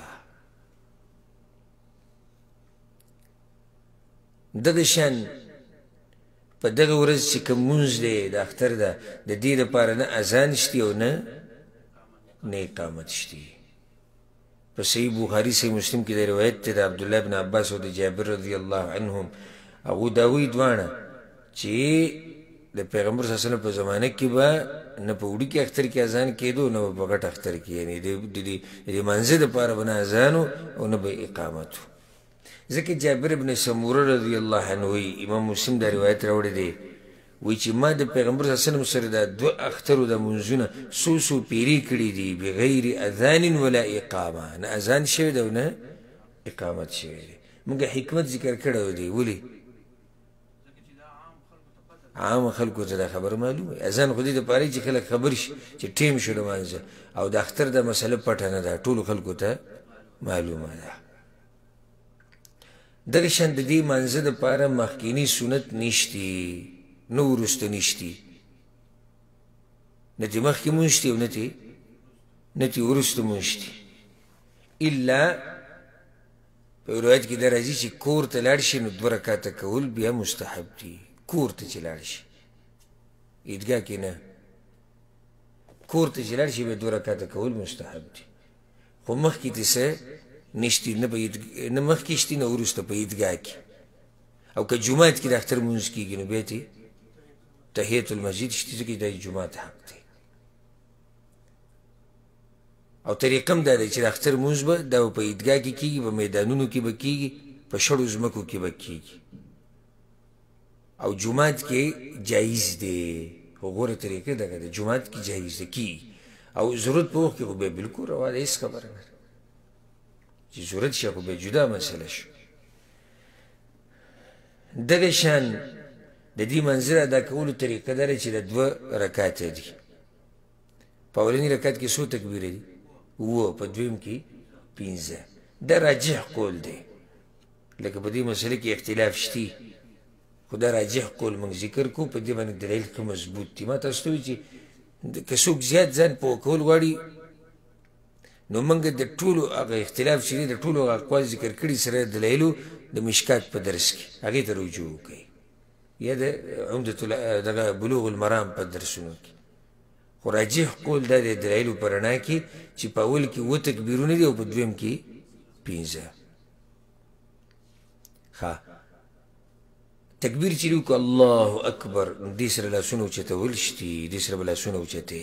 Speaker 1: دغه شان په دغه ورځ چې کوم مونځ دی د اختر ده، د دې دپاره نه اذان شتي او نه نه اقامت شتي. په صحیح بخاري صحیح مسلم کې د روایت دی د عبدالله بن عباس او د جابر رضی الله عنهم. هغوی دا وایي دواړه چې د پیغمبر صلی الله علیه وسلم په زمانه کې به نه په وړي کې اختر کې اذان کېدو، نه به په غټ اختر کې، یعنې د لمانځه دپاره به نه اذان او نه به اقامت و. ځکه جابر بن سموره رضی الله عنه وایي، امام مسلم دا روایت راوړی دی، وایي چې ما د پیغمبر صلی الله علیه وسلم سره دا دوه اخترو د مونځونه څو څو پیرې کړي دي بغیر اذان ولا اقامه، نه اذان شوی دی او نه اقامت شوی دی. موږ حکمت ذکر کړی دی، ولې عام خلکو ته دا خبر معلومه. اذان خو دې دپاره چې خلک خبر شي چې ټیم شو لمانځه، او د اختر دا مسله پټه نه ده، ټولو خلکو ته معلومه ده. دغه شان د دې مانځه دپاره مخکینی سنت نشتی، نه وروسته نشتی، نه تې مخکې مونځ شتي او نه تې نه تې وروسته مونځ شتي، الا په روایت کې دا راځي چې کور ته لاړ شي نو دوه رکاته کول بیا مستحب دي. کور ته چې لاړ شي، عیدګاه کې نه، کور ته چې لاړ شي بیا دوه رکاته کول مستحب دي. خو مخکې دې څه نشتی، نه نه مخکې شتي نه وروسته په عیدګاه کې. او که جومات کې د اختر مونځ کېږي نو بیا تې تحیت المسجد شتي، ځکه دا جومات حق دی. او طریقه هم دا دی چې د اختر مونځ به دا په عیدګاه کې کېږي، په میدانونو کې به کېږي، په شړو ځمکو کې به کېږي، او جومات کې جایز دی. خو غوره طریقه دغه ده، جومات کې جایز دی کېږي، او ضرورت په وخت کې خو بیا بلکل روا ده، هېڅ خبره نه ده. چې ضرورت شي خو بیا جدا مسله شو. دغه شان د دې منظر ادا کولو طریقه دا ده چې د دوه رکاته دي. په اولني رکات کې څو تکبیرې دي؟ اووه. په دویم کې پنځه. دا راجح قول دی، لکه په دې مسله کې اختلاف شتي، خو دا راجح قول موږ ذکر کوو، په دې باندې دلیل ښه مضبوط دي. ما تاسو ته وایي چې که څوک زیات ځان پوه کول غواړي، نو موږ د ټولو هغه اختلاف چې دی د ټولو هغه اقوال ذکر کړي سره دلایلو د مشکات په درس کې هغې ته رجوع وکړئ، یا د عمدة دغه بلوغ المرام په درسونو کې. خو راجح قول دا د دلایلو په رڼا کې چې په اول کې اووه تکبیرونه دي او په دویم کې پنځه. ښه تکبیر چې وکړو الله اکبر، نو دې سره لاسونه اوچتول شتي، دې سره به لاسونه اوچتې.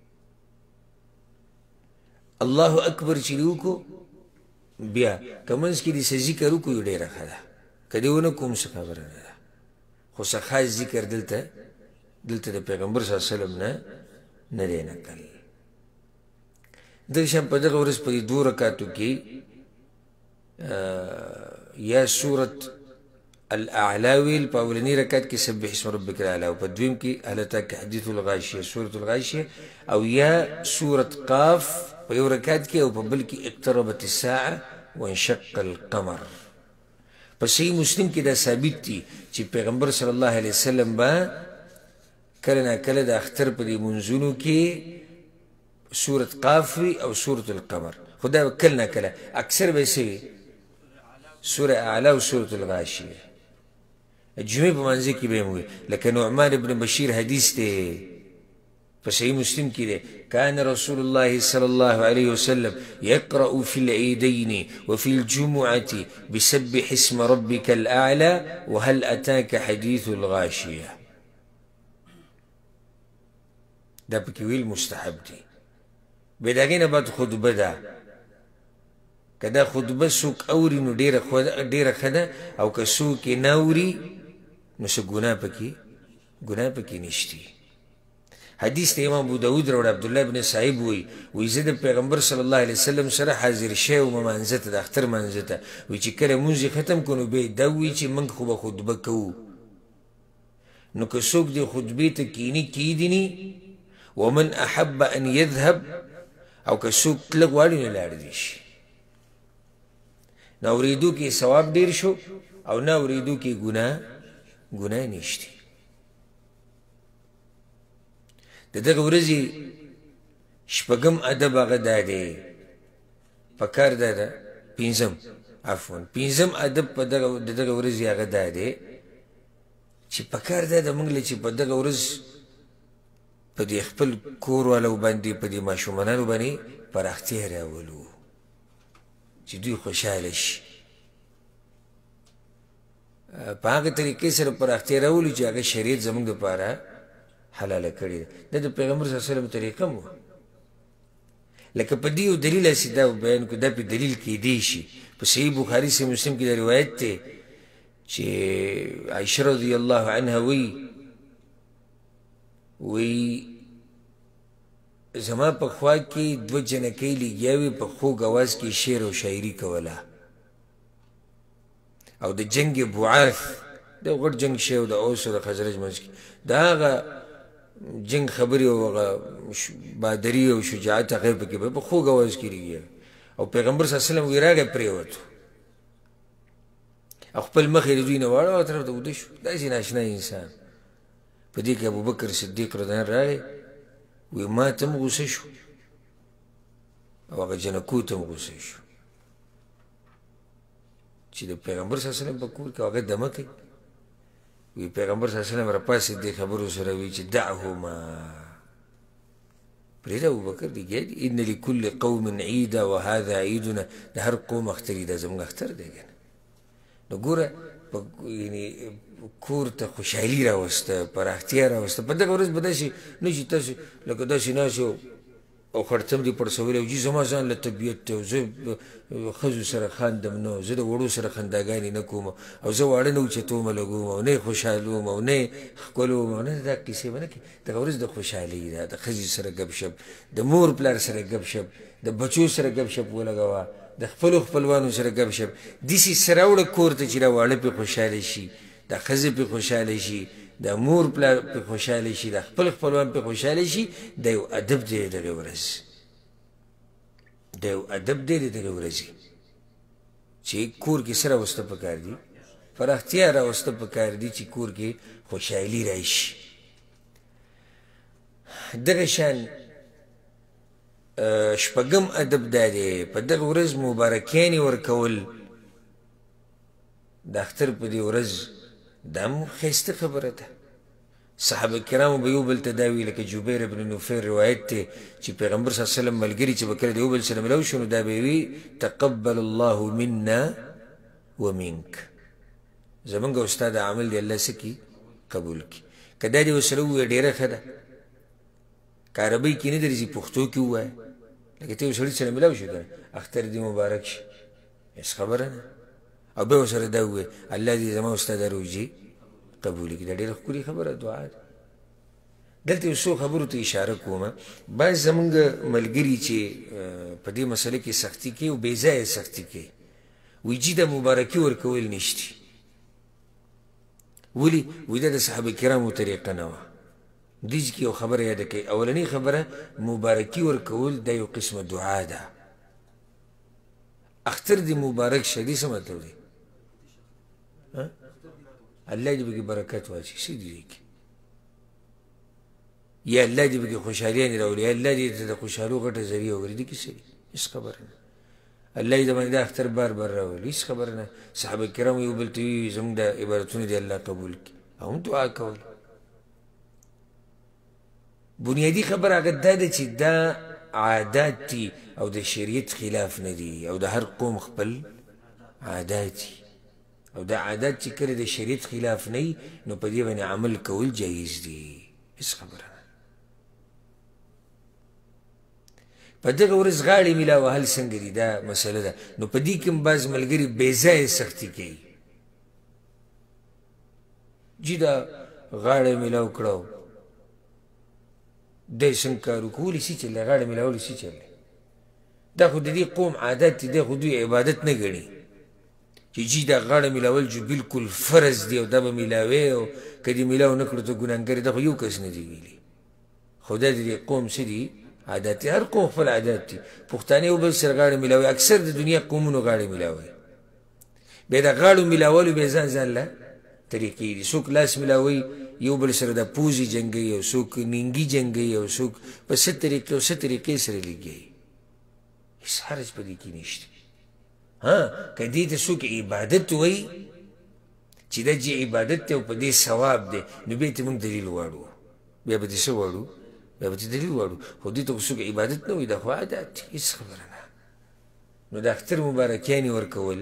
Speaker 1: الله اکبر چې وکړو بیا که منځ کې دې څه ذکر وکړو ډېره ښه ده، که دې ونه کوم څه خبره نه ده. خو څه خاص ذکر دلته دلته د پیغمبر صلی الله علیه وسلم نه نه دی نقل. دغه شان په دغه ورځ په دې دوو رکاتو کې یا سورت الاعلى ویل په اولني رکعت کې سبح اسم ربک الاعلى، او په دویم کې هل اتاک حدیث الغاشیه سورة الغاشیه، او یا سورة قاف په یو رکعت کې، او په بل کې اقتربت الساعه وانشق القمر. په صحیح مسلم کې دا ثابت دي چې پیغمبر صلی الله علیه وسلم به کله نا کله د اختر په دې منځونو کې سورة قاف وي او سورة القمر، خو دا کله نا کله، اکثر به یې څه وي؟ سورة اعلى او سورة الغاشیه. الجمعې په منځ کې به یې وي، لکه نعمان ابن بشیر حدیث دی په صحیح مسلم کې دی، كان رسول الله صلى الله عليه وسلم يقرأ في العيدين وفي الجمعة بسبح اسم ربك الأعلى وهل أتاك حديث الغاشية. دا پکې ویل مستحب دی. بیا د هغې نه بعد خطبه ده، که دا خطبه څوک اوري نو ډېره ښه ده او که څوک یې نه اوري نو څه ګناه پکې ګناه پکې نشته. حدیث ته امام ابو داود راوړ عبدالله بن صاحب وایي وایي زه د پیغمبر صلی الله علیه وسلم سره حاضر شوی وم مانځه ته د اختر مانځه ته وایي چې کله مونځ یې ختم کړو نو بیا یې دا وایي چې موږ خو به خطبه کوو نو که څوک دې خطبې ته کیني کیدني ومن احب ان یذهب او که څوک تله غواړي نو لاړ دې شي. نه اورېدو کې ثواب ډېر شو او نه اورېدو کې ګناه ګناه نشته. د دغه ورځې شپږم ادب هغه دا دی پکار دا ده پنځم عفوا پنځم ادب په دغه د دغه ورځې هغه دا دی چې پکار دا ده موږ له چې په دغه ورځ په دې خپل کور والو باندې په دې ماشومانو باندې پراختیا راولو چې دوی خوشحاله شي په هغه طریقې سره پراختیا راولو چې هغه شریعت زموږ دپاره حلاله کړې ده. د پیغمبر صلی الله علیه وسلم طریقه مو لکه په دې یو دلیل هسې دا بیان کړو دا پې دلیل کیدی شي. په صحیح بخاري صحیح مسلم کې دا روایت دی چې عایشه رضی الله عنها وایي وایي زما په خوا کې دوه جنکۍ لګیا وې په خوږ اواز کې شعر او شاعري کوله او د جنګ بعاث د غټ جنګ شوی د اوس او د خزرج منځ کې د هغه جنګ خبرې او هغه بهادري او شجاعت هغه پکې به په خوږ اواز کې لګیا او پیغمبر صلی الله علیه وسلم وایي راغی پرېوتو او خپل مخ یې د دوی نه واړه طرف ته وده شو داسې ناشنا انسان. په دې کې ابوبکر صدیق رضی الله عنه راغی وی ما ته هم غوسه شو او هغه جنکو ته هم غوسه شو چې د پیغمبر صلی الله علیه وسلم په کور کې هغه دمه کوي. وی پیغمبر صلی الله علیه وسلم راپاسې دې خبرو سره وی چې دعهما پرېږده ابوبکر دیګیا دي ان لکل قوم عیدا وهذا عیدنا د هر قوم اختر دی دا زموږ اختر دی که نه. نو ګوره یعنې کور ته خوشحالي راوسته پراختیا راوسته. په دغه ورځ به داسې نه چې تاسو لکه داسې ناست او خړڅم دې پړسولی او جي زما ځان له طبیعت دی او زه ښځو سره خاندم نه زه د وړو سره خنداګانې نه کوم او زه واړه نه اوچتومه لګوم او نه یې خوشحالوم او نه یې ښکلوم او نه دا کیسې به نه کوي. دغه ورځ د خوشحالۍ ده د ښځې سره ګپ شپ د مور پلار سره ګپ شپ د بچو سره ګپ شپ ولګوه د خپلو خپلوانو سره ګپ شپ داسې سه راوړه کور ته چې دا واړه پرې خوشحاله شي د ښځې پرې خوشحاله شي د مور پلار پرې خوشحاله شي د خپل خپلوان پرې خوشحاله شي دا یو ادب دی د دغې ورځ دا یو ادب دی د دغې ورځې چې کور کې څه راوسته پکار دي پراختیا راوسته پکار دي چې کور کې خوشحالي راشي. دغه شان شپږم ادب دا دی په دغه ورځ مبارکیانې ورکول د اختر په دې ورځ دا هم ښایسته خبره ده. صحابه کرامو به یو بل ته دا وي لکه جبیر بن نفیر روایت دی چې پیغمبر صلی الله علیه وسلم ملګري چې به کله د یو بل سره ملو شو نو دا به وي تقبل الله منا ومنک زمونږ او ستا د عمل دی الله څه کي قبول کړي. که دا دې ورسره ووایه ډېره ښه ده که عربۍ کې نه درځي پښتو کې ووایه لکه ته یو سړي سره ملاو شو که اختر دې مبارک شي هېڅ خبره نه او بیا ورسره دا ووایه الله دې زما او ستا دا روژې قبول کړي دا ډېره ښکلې خبره دعا ده. دلته یو څو خبرو ته اشاره کوم. بعض زمونږ ملګري چې په دې مسله کې سختي کوي او بې ځایه سختي کوي وایي جي دا مبارکي ورکول نشتي. ولې وایي دا د صحابه کرامو طریقه نه وه. دې کې یو خبره یاده کوي. اولنۍ خبره مبارکي ورکول دا یو قسمه دعا ده. اختر دې مبارک شه دې څه مطلب دی؟ الله دې پکې برکت واچي څه دي کې یا الله دې پکې خوشحالیانې راولي یا الله دې د خوشحالو غټه ذریعه وګرځي دې کې څه دي؟ هېڅ خبره نه. الله دې باندې دا اختر بار بار راولي هېڅ خبره نه. صحابه کرامو یو بل ته وي زموږ دا عبادتونه دې الله قبول کړي او هم دعا کول. بنیادي خبره هغه دا ده چې دا عادات دي او د شریعت خلاف نه دي او د هر قوم خپل عادات دي او دا عادات چې کله د شریعت خلاف نه وي نو په دې باندې عمل کول جایز دي هېڅ خبره نه. په دغه ورځ غاړې میلا وهل څنګه دي دا مسله ده. نو په دې کې هم بعض ملګري بې ځایه سختي کوي، جي دا غاړه میلاو کړه دی څنګه کار وکړو، ولې څه چل دی غاړه میلاول څه چل دی؟ دا خو د دې قوم عادت دی، دی خو دوی عبادت نه ګڼي چې جي دا غاړه میلاول جو بلکل فرض دی او دا به میلاوې او که دې میلاو نه کړو ته ګناهګار دا خو یو کس نه دی ویلي. خو دا د دې قوم څه دي عادت دی، هر قوم خپل عادت دي. پښتانه یو بل سره غاړه میلاوي، اکثر د دنیا قومونو غاړه میلاوي. بیا د غاړو میلاولو بیا ځان ځان له طریقې دي، څوک لاس میلاوي یو بل سره د پوزې جنګوي او څوک نینګي جنګوي او څوک په څه طریقې او څه طریقې سره لګوي. هېڅ حرج په دې کې نشته. ها که دې ته څوک عبادت وایي چې دا چې عبادت دی او په دې ثواب دی، نو بیا ته موږ دلیل غواړو، بیا به دې څه غواړو؟ بیا به دې دلیل غواړو. خو دې ته خو څوک عبادت نه وایي، دا خو عادت دی، هېڅ خبره نه. نو د اختر مبارکیانې ورکول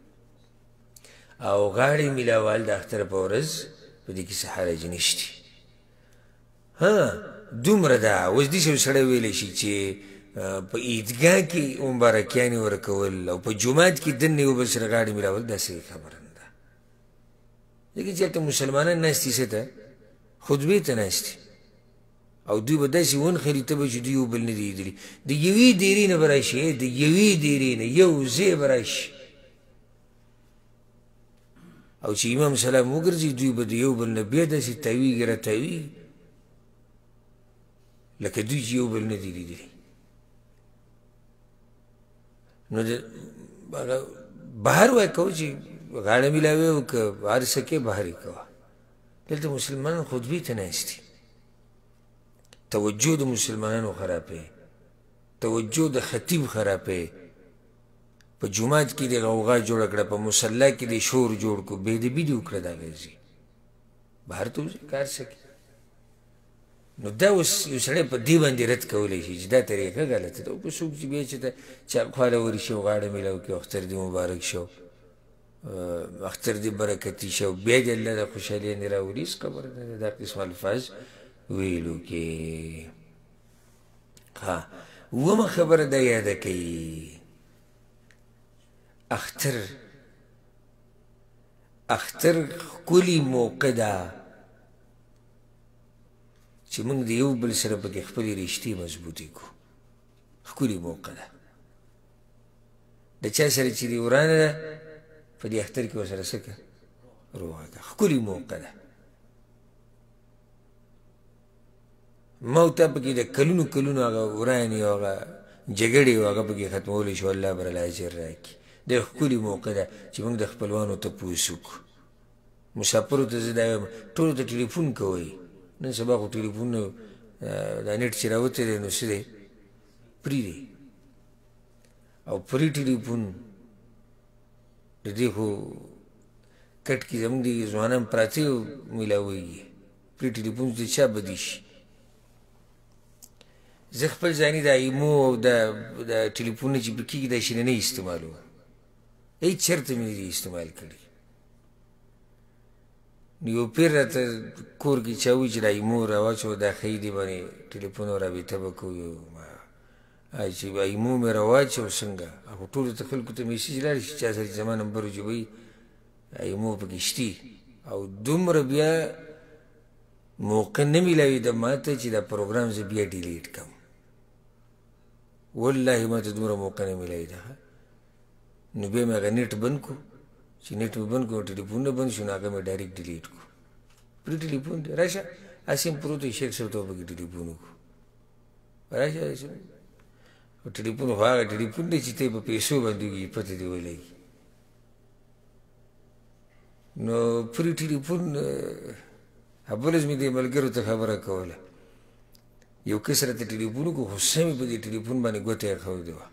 Speaker 1: او غاړې میلاول د اختر په ورځ په دې کې څه حرج نشته. ها دومره ده. اوس دې شی سړی ویلی شي چې په عیدګاه کې مبارکیانې ورکول او په جومات کې دننه یو بل سره غاړې میلاول دا صحیح خبره نه ده. لیکن چې هلته مسلمانان ناست دي څه ته خطبې ته ناست دي او دوی به داسې ونښلي ته به چې دوی یو بل نه دي لیدلي. د یوې دیرې نه به راشي، د یوې دیرې نه یو ځای به راشي او چې امام سلام وګرځي دوی به د یو بل نه بیا داسې تاویږي را تاویږي لکه دوی چې یو بل نه دي لیدلي. نو د بهر وایه کوه چې غاړه میلاوې او که هر څه کې بهر یې کوه. دلته مسلمانان خطبې ته ناست دي، توجه د مسلمانانو خرابوي، توجه د خطیب خرابوي. په جومات کې دې غوغا جوړه کړه، په مصلا کې دې شور جوړ کړو، بې ادبي دې وکړه. دا غځي بهر ته وځي کار څه کوي؟ نو دا اوس یو سړی په دې باندې رد کولی شي چې دا طریقه غلطه ده. او که څوک چې بیا چې ته چاپخواله ورشي او غاړه میلاو کړي اختر دې مبارک شو، اختر دې برکتي شو، بیا دې الله د خوشحالۍ راوړي، هېڅ خبره نه ده دا قسم الفاظ ویلو کې. ها اوومه خبره دا یاده کوي، اختر اختر ښکلي موقع ده چې موږ د یو بل سره پکې خپلې رشتې مضبوطې کړو. ښکلي موقع ده. د چا سره چې دې ورانه ده په دې اختر کې ورسره څه کړه؟ روغه کړه. ښکلي موقع ده. ما او تا پکې د کلونو کلونو هغه ورانې او هغه جګړې او هغه پکې ختمولی شو، الله به راله اجر راکړي. دا ښکلي موقع ده چې موږ د خپلوانو تپوس وکړو. مسافرو ته زه دا وایم ټولو ته ټلیفون کوئ. نن سبا خو ټلیفون دا نیټ چې راوتی دی نو څه دی پري دی او پري ټلیفون د دې خو کټ کې زموږ د ځوانان پراته میلاویږي. پري ټلیفون د چا بدي شي؟ زه خپل ځاني د ایمو او د ټلیفونونه چې پرې کېږي دا شي نه استعمالوم، هېڅ چېرته مې نه دي استعمال کړي. نو یو پیر راته کور کې چا وایي چې دا ایمو راواچوه دا ښایي دې باندې ټلیفون او رابطه به کوو. چې ایمو مې راواچوه څنګه؟ خو ټولو ته خلکو ته میسیج لاړ شي چا سره چې زما نمبر و چې وایي ایمو پکې شتي او دومره بیا موقع نه میلاوېده ما ته چې دا پروګرام زه بیا ډیلیټ کړم. والله ما ته دومره موقع نه میلاوېده. نو بیا مې هغه نیټ بند کړو، چې نیټ مې بند کړو ټلیفون نه بند شو، نو هغه مې ډایرکټ ډیلیټ کړو. پرې ټلیفون دی راشه هسې هم پروت وي شیخ صاحب ته به پکې ټلیفون وکړو. راشه ټلیفون خو هغه ټلیفون دی چې ته یې په پیسو باندې وکړي پته دې ولګي. نو پرې ټلیفون بلز مې دې ملګرو ته خبره کوله، یو کس راته ټلیفون وکړو خو سمې په دې ټلیفون باندې ګوته یې ښودې وه.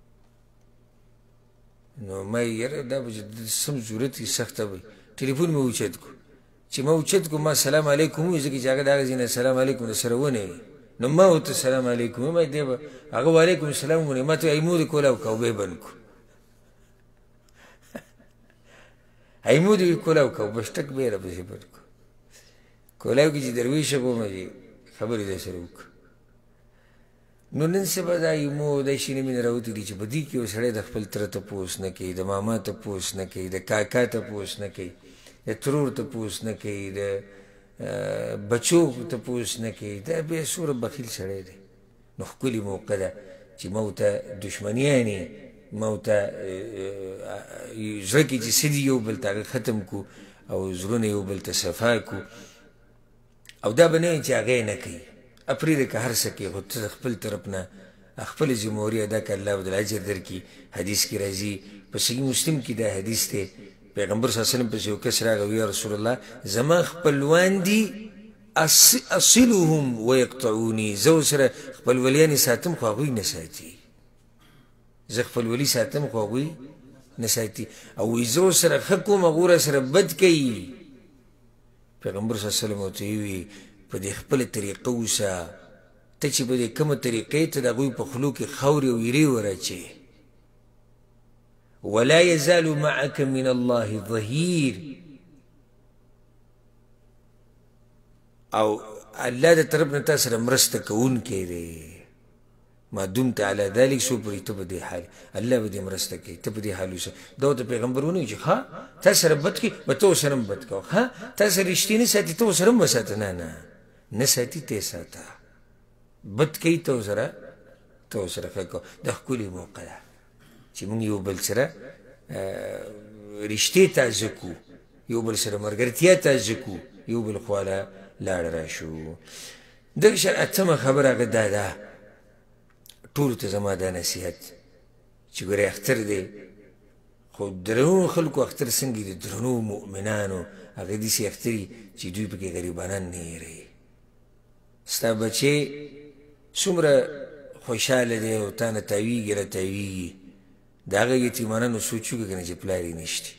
Speaker 1: نو ما یې یاره دا به چې سم ضرورت وي سخته به ټلیفون مې اوچت کړو. چې ما اوچت کړو ما سلام علیکم ووایي ځکه چې هغه د هغه ځای نه سلام علیکم د سره ونه وي. نو ما ورته سلام علیکم ووایم دی به هغه وعلیکم السلام ووایي، ما ته ایمو دې کولاو که او بیا یې بند کړو. ایمو دې کولاو که او بس ټک بیا یې راپسې بند کړو. کولاو کې چې درویشه کومه چې خبرې در سره وکړه. نو نن سبا دا یمو دا شي نه مې نه راوتي دي چې په دې کې یو سړی د خپل تره تپوس نه کوي، د ماما تپوس نه کوي، د کاکا تپوس نه کوي، د ترور تپوس نه کوي، د بچو تپوس نه کوي. دا بیا څومره بخیل سړی دی. نو ښکلې موقع ده چې ما ورته دشمنیانې ما ورته زړه کې چې څه دي یو بل ته هغه ختم کړو او زړونه یو بل ته صفا کړو. او دا به نه وي چې هغه یې نه کوي. اپرېږده که هر څه کوي خو ته د خپل طرف نه خپله ذمهواري ادا کړه، الله به دل اجر درکړي. حدیث کې راځي، په صحیح مسلم کې دا حدیث دی، پیغمبر صلی الله علیه وسلم پسې یو کس راغی وی یا رسول الله زما خپلوان دي اصلهم ویقطعوني، زه ورسره خپلولیانې ساتم خو هغوی نه ساتي، زه خپلولي ساتم خو هغوی نه ساتي، او وایي زه ورسره ښه کوم هغوی راسره بد کوي. پیغمبر صلی الله علیه وسلم ورته وویل په دې خپله طریقه اوسه، ته چې په دې کومه طریقې ته د هغوی په خولو کې خاورې او ایرې وراچې. ولا يزال معك من الله ظهير، او الله د طرف نه تا سره مرسته کوونکی دی. ما دمت على ذلك څو پورې ته په دې حال الله به دې مرسته کوي، ته په دې حال اوسه. دا ورته پیغمبر ونه وایي چې ښه تا سره بد کوي به ته ورسره هم بد کوه، ښه تا سره رښتې نه ساتي ته ورسره هم وساته، نه نه نه ساتي ته یې ساته، بد کوي ته ورسره ته ورسره ښه کوه. دا ښکلې موقع ده چې موږ یو بل سره رشتې تازه کړو، یو بل سره ملګرتیا تازه کړو، یو بل خواله لاړ راشو. دغه شان اتمه خبره هغه دا ده، ټولو ته زما دا نصیحت چې ګورې اختر دی خو درنو خلکو اختر څنګه دي، درنو مؤمنانو هغه داسې اختر وي چې دوی پکې غریبانان نه هېروي. ستا بچې څومره خوشحاله دی او تا نه تاویږي را تاویږي، د هغه یتیمانانو سوچ وکړه که نه چې پلار یې نشته.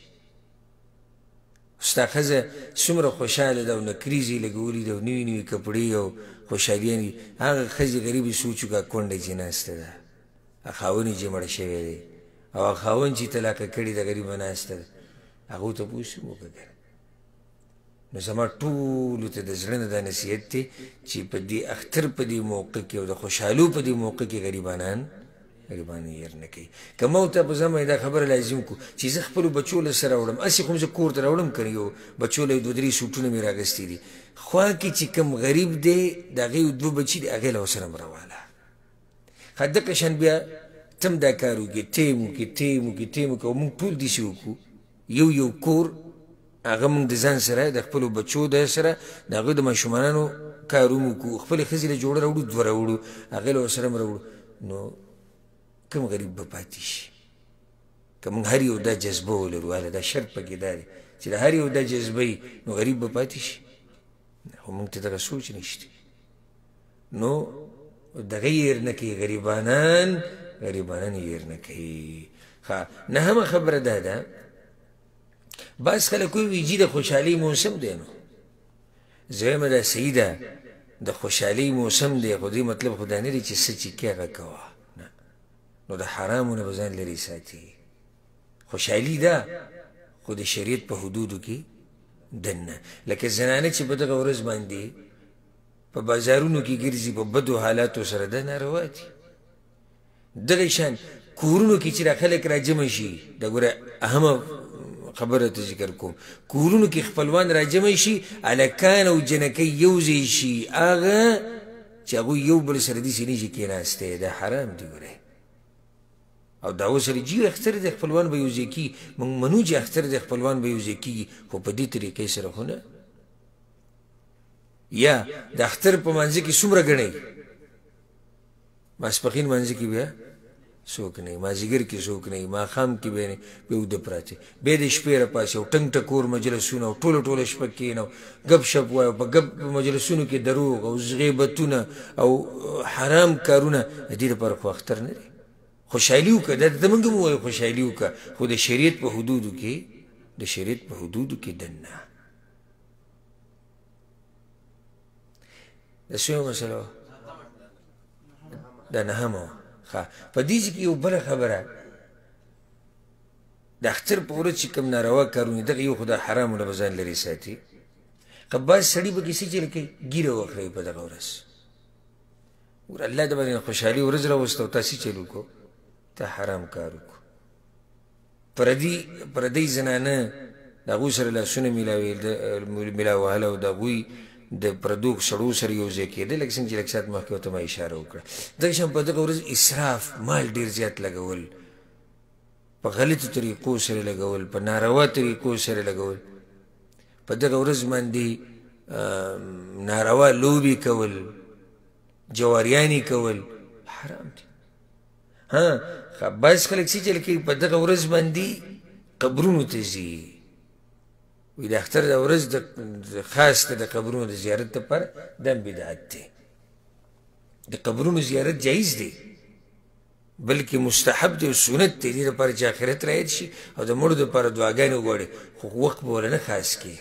Speaker 1: ستا ښځه څومره خوشحاله ده او نکریزې یې لګولي ده او نوي نوي کپړې او خوشحالیانې، هغه ښځې غریبې سوچ وکړه کونډه چې ناسته ده، خاوند یې چې مړ شوی دی او هغه خاوند چې طلاقه کړې ده غریبه ناسته ده، هغو تپوس هم وکړه که نه. نو زما ټولو ته د زړه نه دا نصیحت دی چې په دې اختر په دې موقع کې او د خوشحالو په دې موقع کې غریبانان غریبان هېر نه کوي. که ما ورته په ځمه دا خبره لازم کړو چې زه خپلو بچو له سره راوړم، هسې خو م زه کور ته راوړم که نه، یو بچو له دوه درې سوټونه مې رااخیستي دي، خوا کې چې کوم غریب دی د هغې دوه بچي دي هغې له ورسره م راواله. ښه دقه شان بیا ته هم دا کار وکړې، ټیم وکړې ټیم وکړې ټیم وکړې او موږ ټول داسې وکړو، یو یو کور هغه موږ د ځان سره د خپلو بچو د سره د هغوی د ماشومانانو کارونه وکړو، خپلې ښځې له جوړه راوړو، دوه راوړو، هغې له ورسره م راوړو. نو کوم غریب به پاتې شي که موږ هر یو دا جذبه ولرو. هله دا شرط پکې دا دی چې د هر یو دا جذبه وي نو غریب به پاتې شي، خو موږ ته دغه سوچ نشته. نو دغه یې هېر نه کوي، غریبانان غریبانان یې هېر نه کوي. ښه نهمه خبره دا ده، بعض خلک وایي چې د خوشحالۍ موسم دی، نو زویمه دا صحیح ده د خوشحالۍ موسم دی، خو دې مطلب خو دا نه دی چې څه چې کې هغه کوه، نو د حرامو نه به ځان لرې ساتي. خوشحالي ده خو د شریعت په حدودو کې دننه. لکه زنانه چې په دغه ورځ باندې په بازارونو کې ګرځي په بدو حالاتو سره، دا ناروا دي. دغه شان کورونو کې چې را خلک را جمع شي، دا ګوره اهمه خبره ته ذکر کوم، کورونو کې خپلوان را جمع شي، هلکان او جنکۍ یو ځای شي، هغه چې هغوی یو بل سره داسې نه شي کېناستی، دا حرام دي. ګوره او دا اوس سره جي اختر د خپلوان به یو ځای کېږي، موږ منو چې اختر د خپلوان به یو ځای کېږي، خو په دې طریقې سره خو نه. یا د اختر په مانځه کې څومره ګڼئ، ماسپښین مانځه کې بیا څوک نه وي، مازدیګر کې څوک نه وي، ماښام کې به بیا اوده پراته، بیا د شپې راپاڅي او ټنګ ټکور مجلسونه او ټوله ټوله شپه کښېنه او ګپ شپ وایه، په ګپ مجلسونو کې دروغ او غیبتونه او حرام کارونه، د دې لپاره خو اختر نه دی. خوشحالي وکړه، دا ته موږ هم ووایو خوشحالي وکړه، خو د شریعت په حدودو کې د شریعت په حدودو کې دننه. دا څومره مسله وه؟ دا نهمه وه. ښه په دې کې یو بله خبره، د اختر په ورځ چې کوم ناروا کارونه دغه یو خو د حرامو نه به ځان لرې ساتي. که بعض سړي به کیسې چې کوي ګیره وخورئ په دغه ورځ، ور الله د باندې خوشحالي ورځ راوسته او تاسې چل وکړو تا حرام کار وکړو پردي پردی زنانه د هغوی سره لاسونه میلاوهل او د هغوی د پردو سړو سره یو ځای کېده لکه څنګه چې لږ ساعت مخکې ورته ما اشاره وکړه دغه شان په دغه ورځ اسراف مال ډېر زیات لګول په غلطو طریقو سره لګول په ناروا طریقو سره لګول په دغه ورځ باندې ناروا لوبې کول جواریانې کول حرام دي ها بعض خلک څه چل کوي په دغه ورځ باندې قبرونو ته ځي وي د اختر د ورځ خاص ته د قبرونو د زیارت لپاره دا بدعت دی د قبرونو زیارت جایز دی بلکې مستحب دی او سنت دی دې لپاره چې آخرت رایت شي او د مړو دپاره دعاګانې وغواړي خو وخت به وله نه خاص کړي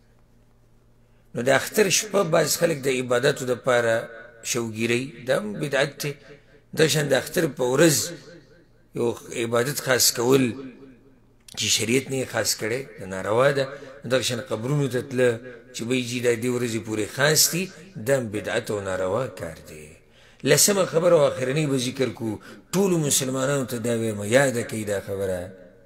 Speaker 1: نو د اختر شپه بعض خلک د عباداتو دپاره شوګیرئ دا هم بدعت دی دا شان د اختر په ورځ یو عبادت خاص کول چې شریعت نه یې خاص کړی د ناروا ده دغه شان قبرونو ته تله چې وایي جي دا دې ورځې پورې خاص دي دا هم بدعت او ناروا کار دی لسمه خبره او اخرنۍ به ذکر کړو ټولو مسلمانانو ته دا وایم یاده کوي دا خبره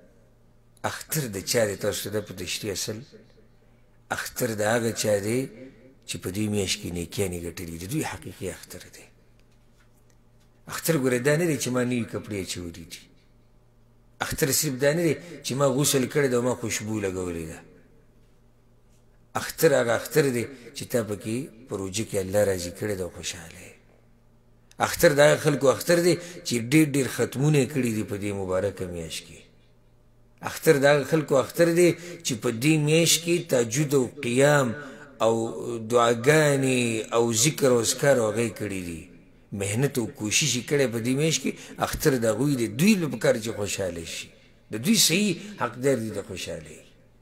Speaker 1: اختر د چا دی تاسو ته ده په تشریح اصل اختر د هغه چا دی چې په دې میاشت کې نیکیانې ګټلي د دوی حقیقي اختر دی اختر ګوره دا نه دی چې ما نوي کپړې اچولي دي اختر صرف دا نه دی چې ما غسل کړی ده او ما خوشبو لګولې ده اختر هغه اختر دی چې تا پکې په روژه کې الله راضي کړی ده او خوشحاله اختر د هغه خلکو اختر دی چې ډېر ډېر ختمونه یې کړي دي په دې مبارکه میاشت کې اختر د هغه خلکو اختر دی چې په دې میاشت کې تهجد او قیام او دعاګانې او ذکر او اذکار او هغه یې کړي دي محنت او کوشش یې کړی په دې میاشت کې اختر د هغوی دی دوی له پکار چې خوشحاله شي د دوی صحیح حقدار دي د خوشحالۍ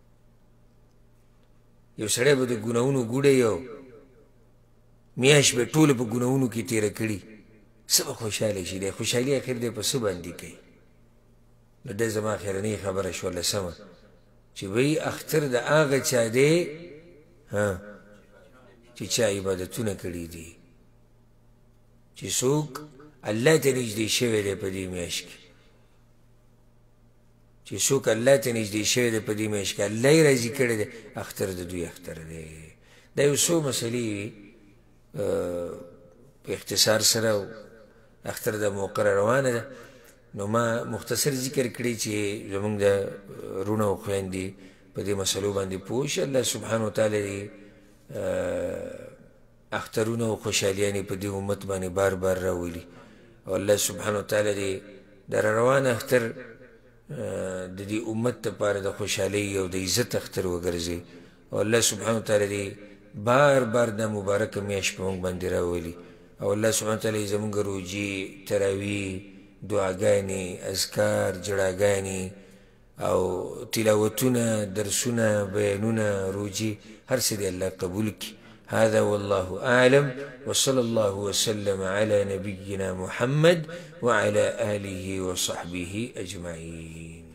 Speaker 1: یو سړی به د ګناهونو ګوډی او میاشت به ټوله په ګناهونو کې تېره کړي څه به خوشحاله شي دی خوشحالي اخر دی په څه باندې کوي نو دا زما اخرنۍ خبره شوه لسمه چې وایي اختر د هغه چا دی چې چا عبادتونه کړي دي چې څوک الله ته نږدې شوی دی په دې میاشت کې چې څوک الله ته نږدې شوی دی په دې میاشت کې الله یې راضي کړی دی اختر د دوی اختر دی دا یو څو مسلې په اختصار سره اختر د موقع روانه ده نو ما مختصر ذکر کړی چې زمونږ د وروڼه او خویندې په دې مسلو باندې پوه شي الله سبحانه وتعالی دې اخترونه او خوشحالیانې په دې امت باندې بار بار راولي او الله سبحانه وتعالی دې د روان اختر د دې امت لپاره د خوشحالۍ او د عزت اختر وګرځي او الله سبحانه وتعالی دې بار بار دا مبارکه میاشت په موږ باندې راولي او الله سبحانه وتعالی زموږ روجي تراویح دعاګانې اذکار جړاګانې او تلاوتونه درسونه بیانونه روجي هر څه دې الله قبول کړي هذا والله أعلم وصلى الله وسلم على نبينا محمد وعلى آله وصحبه أجمعين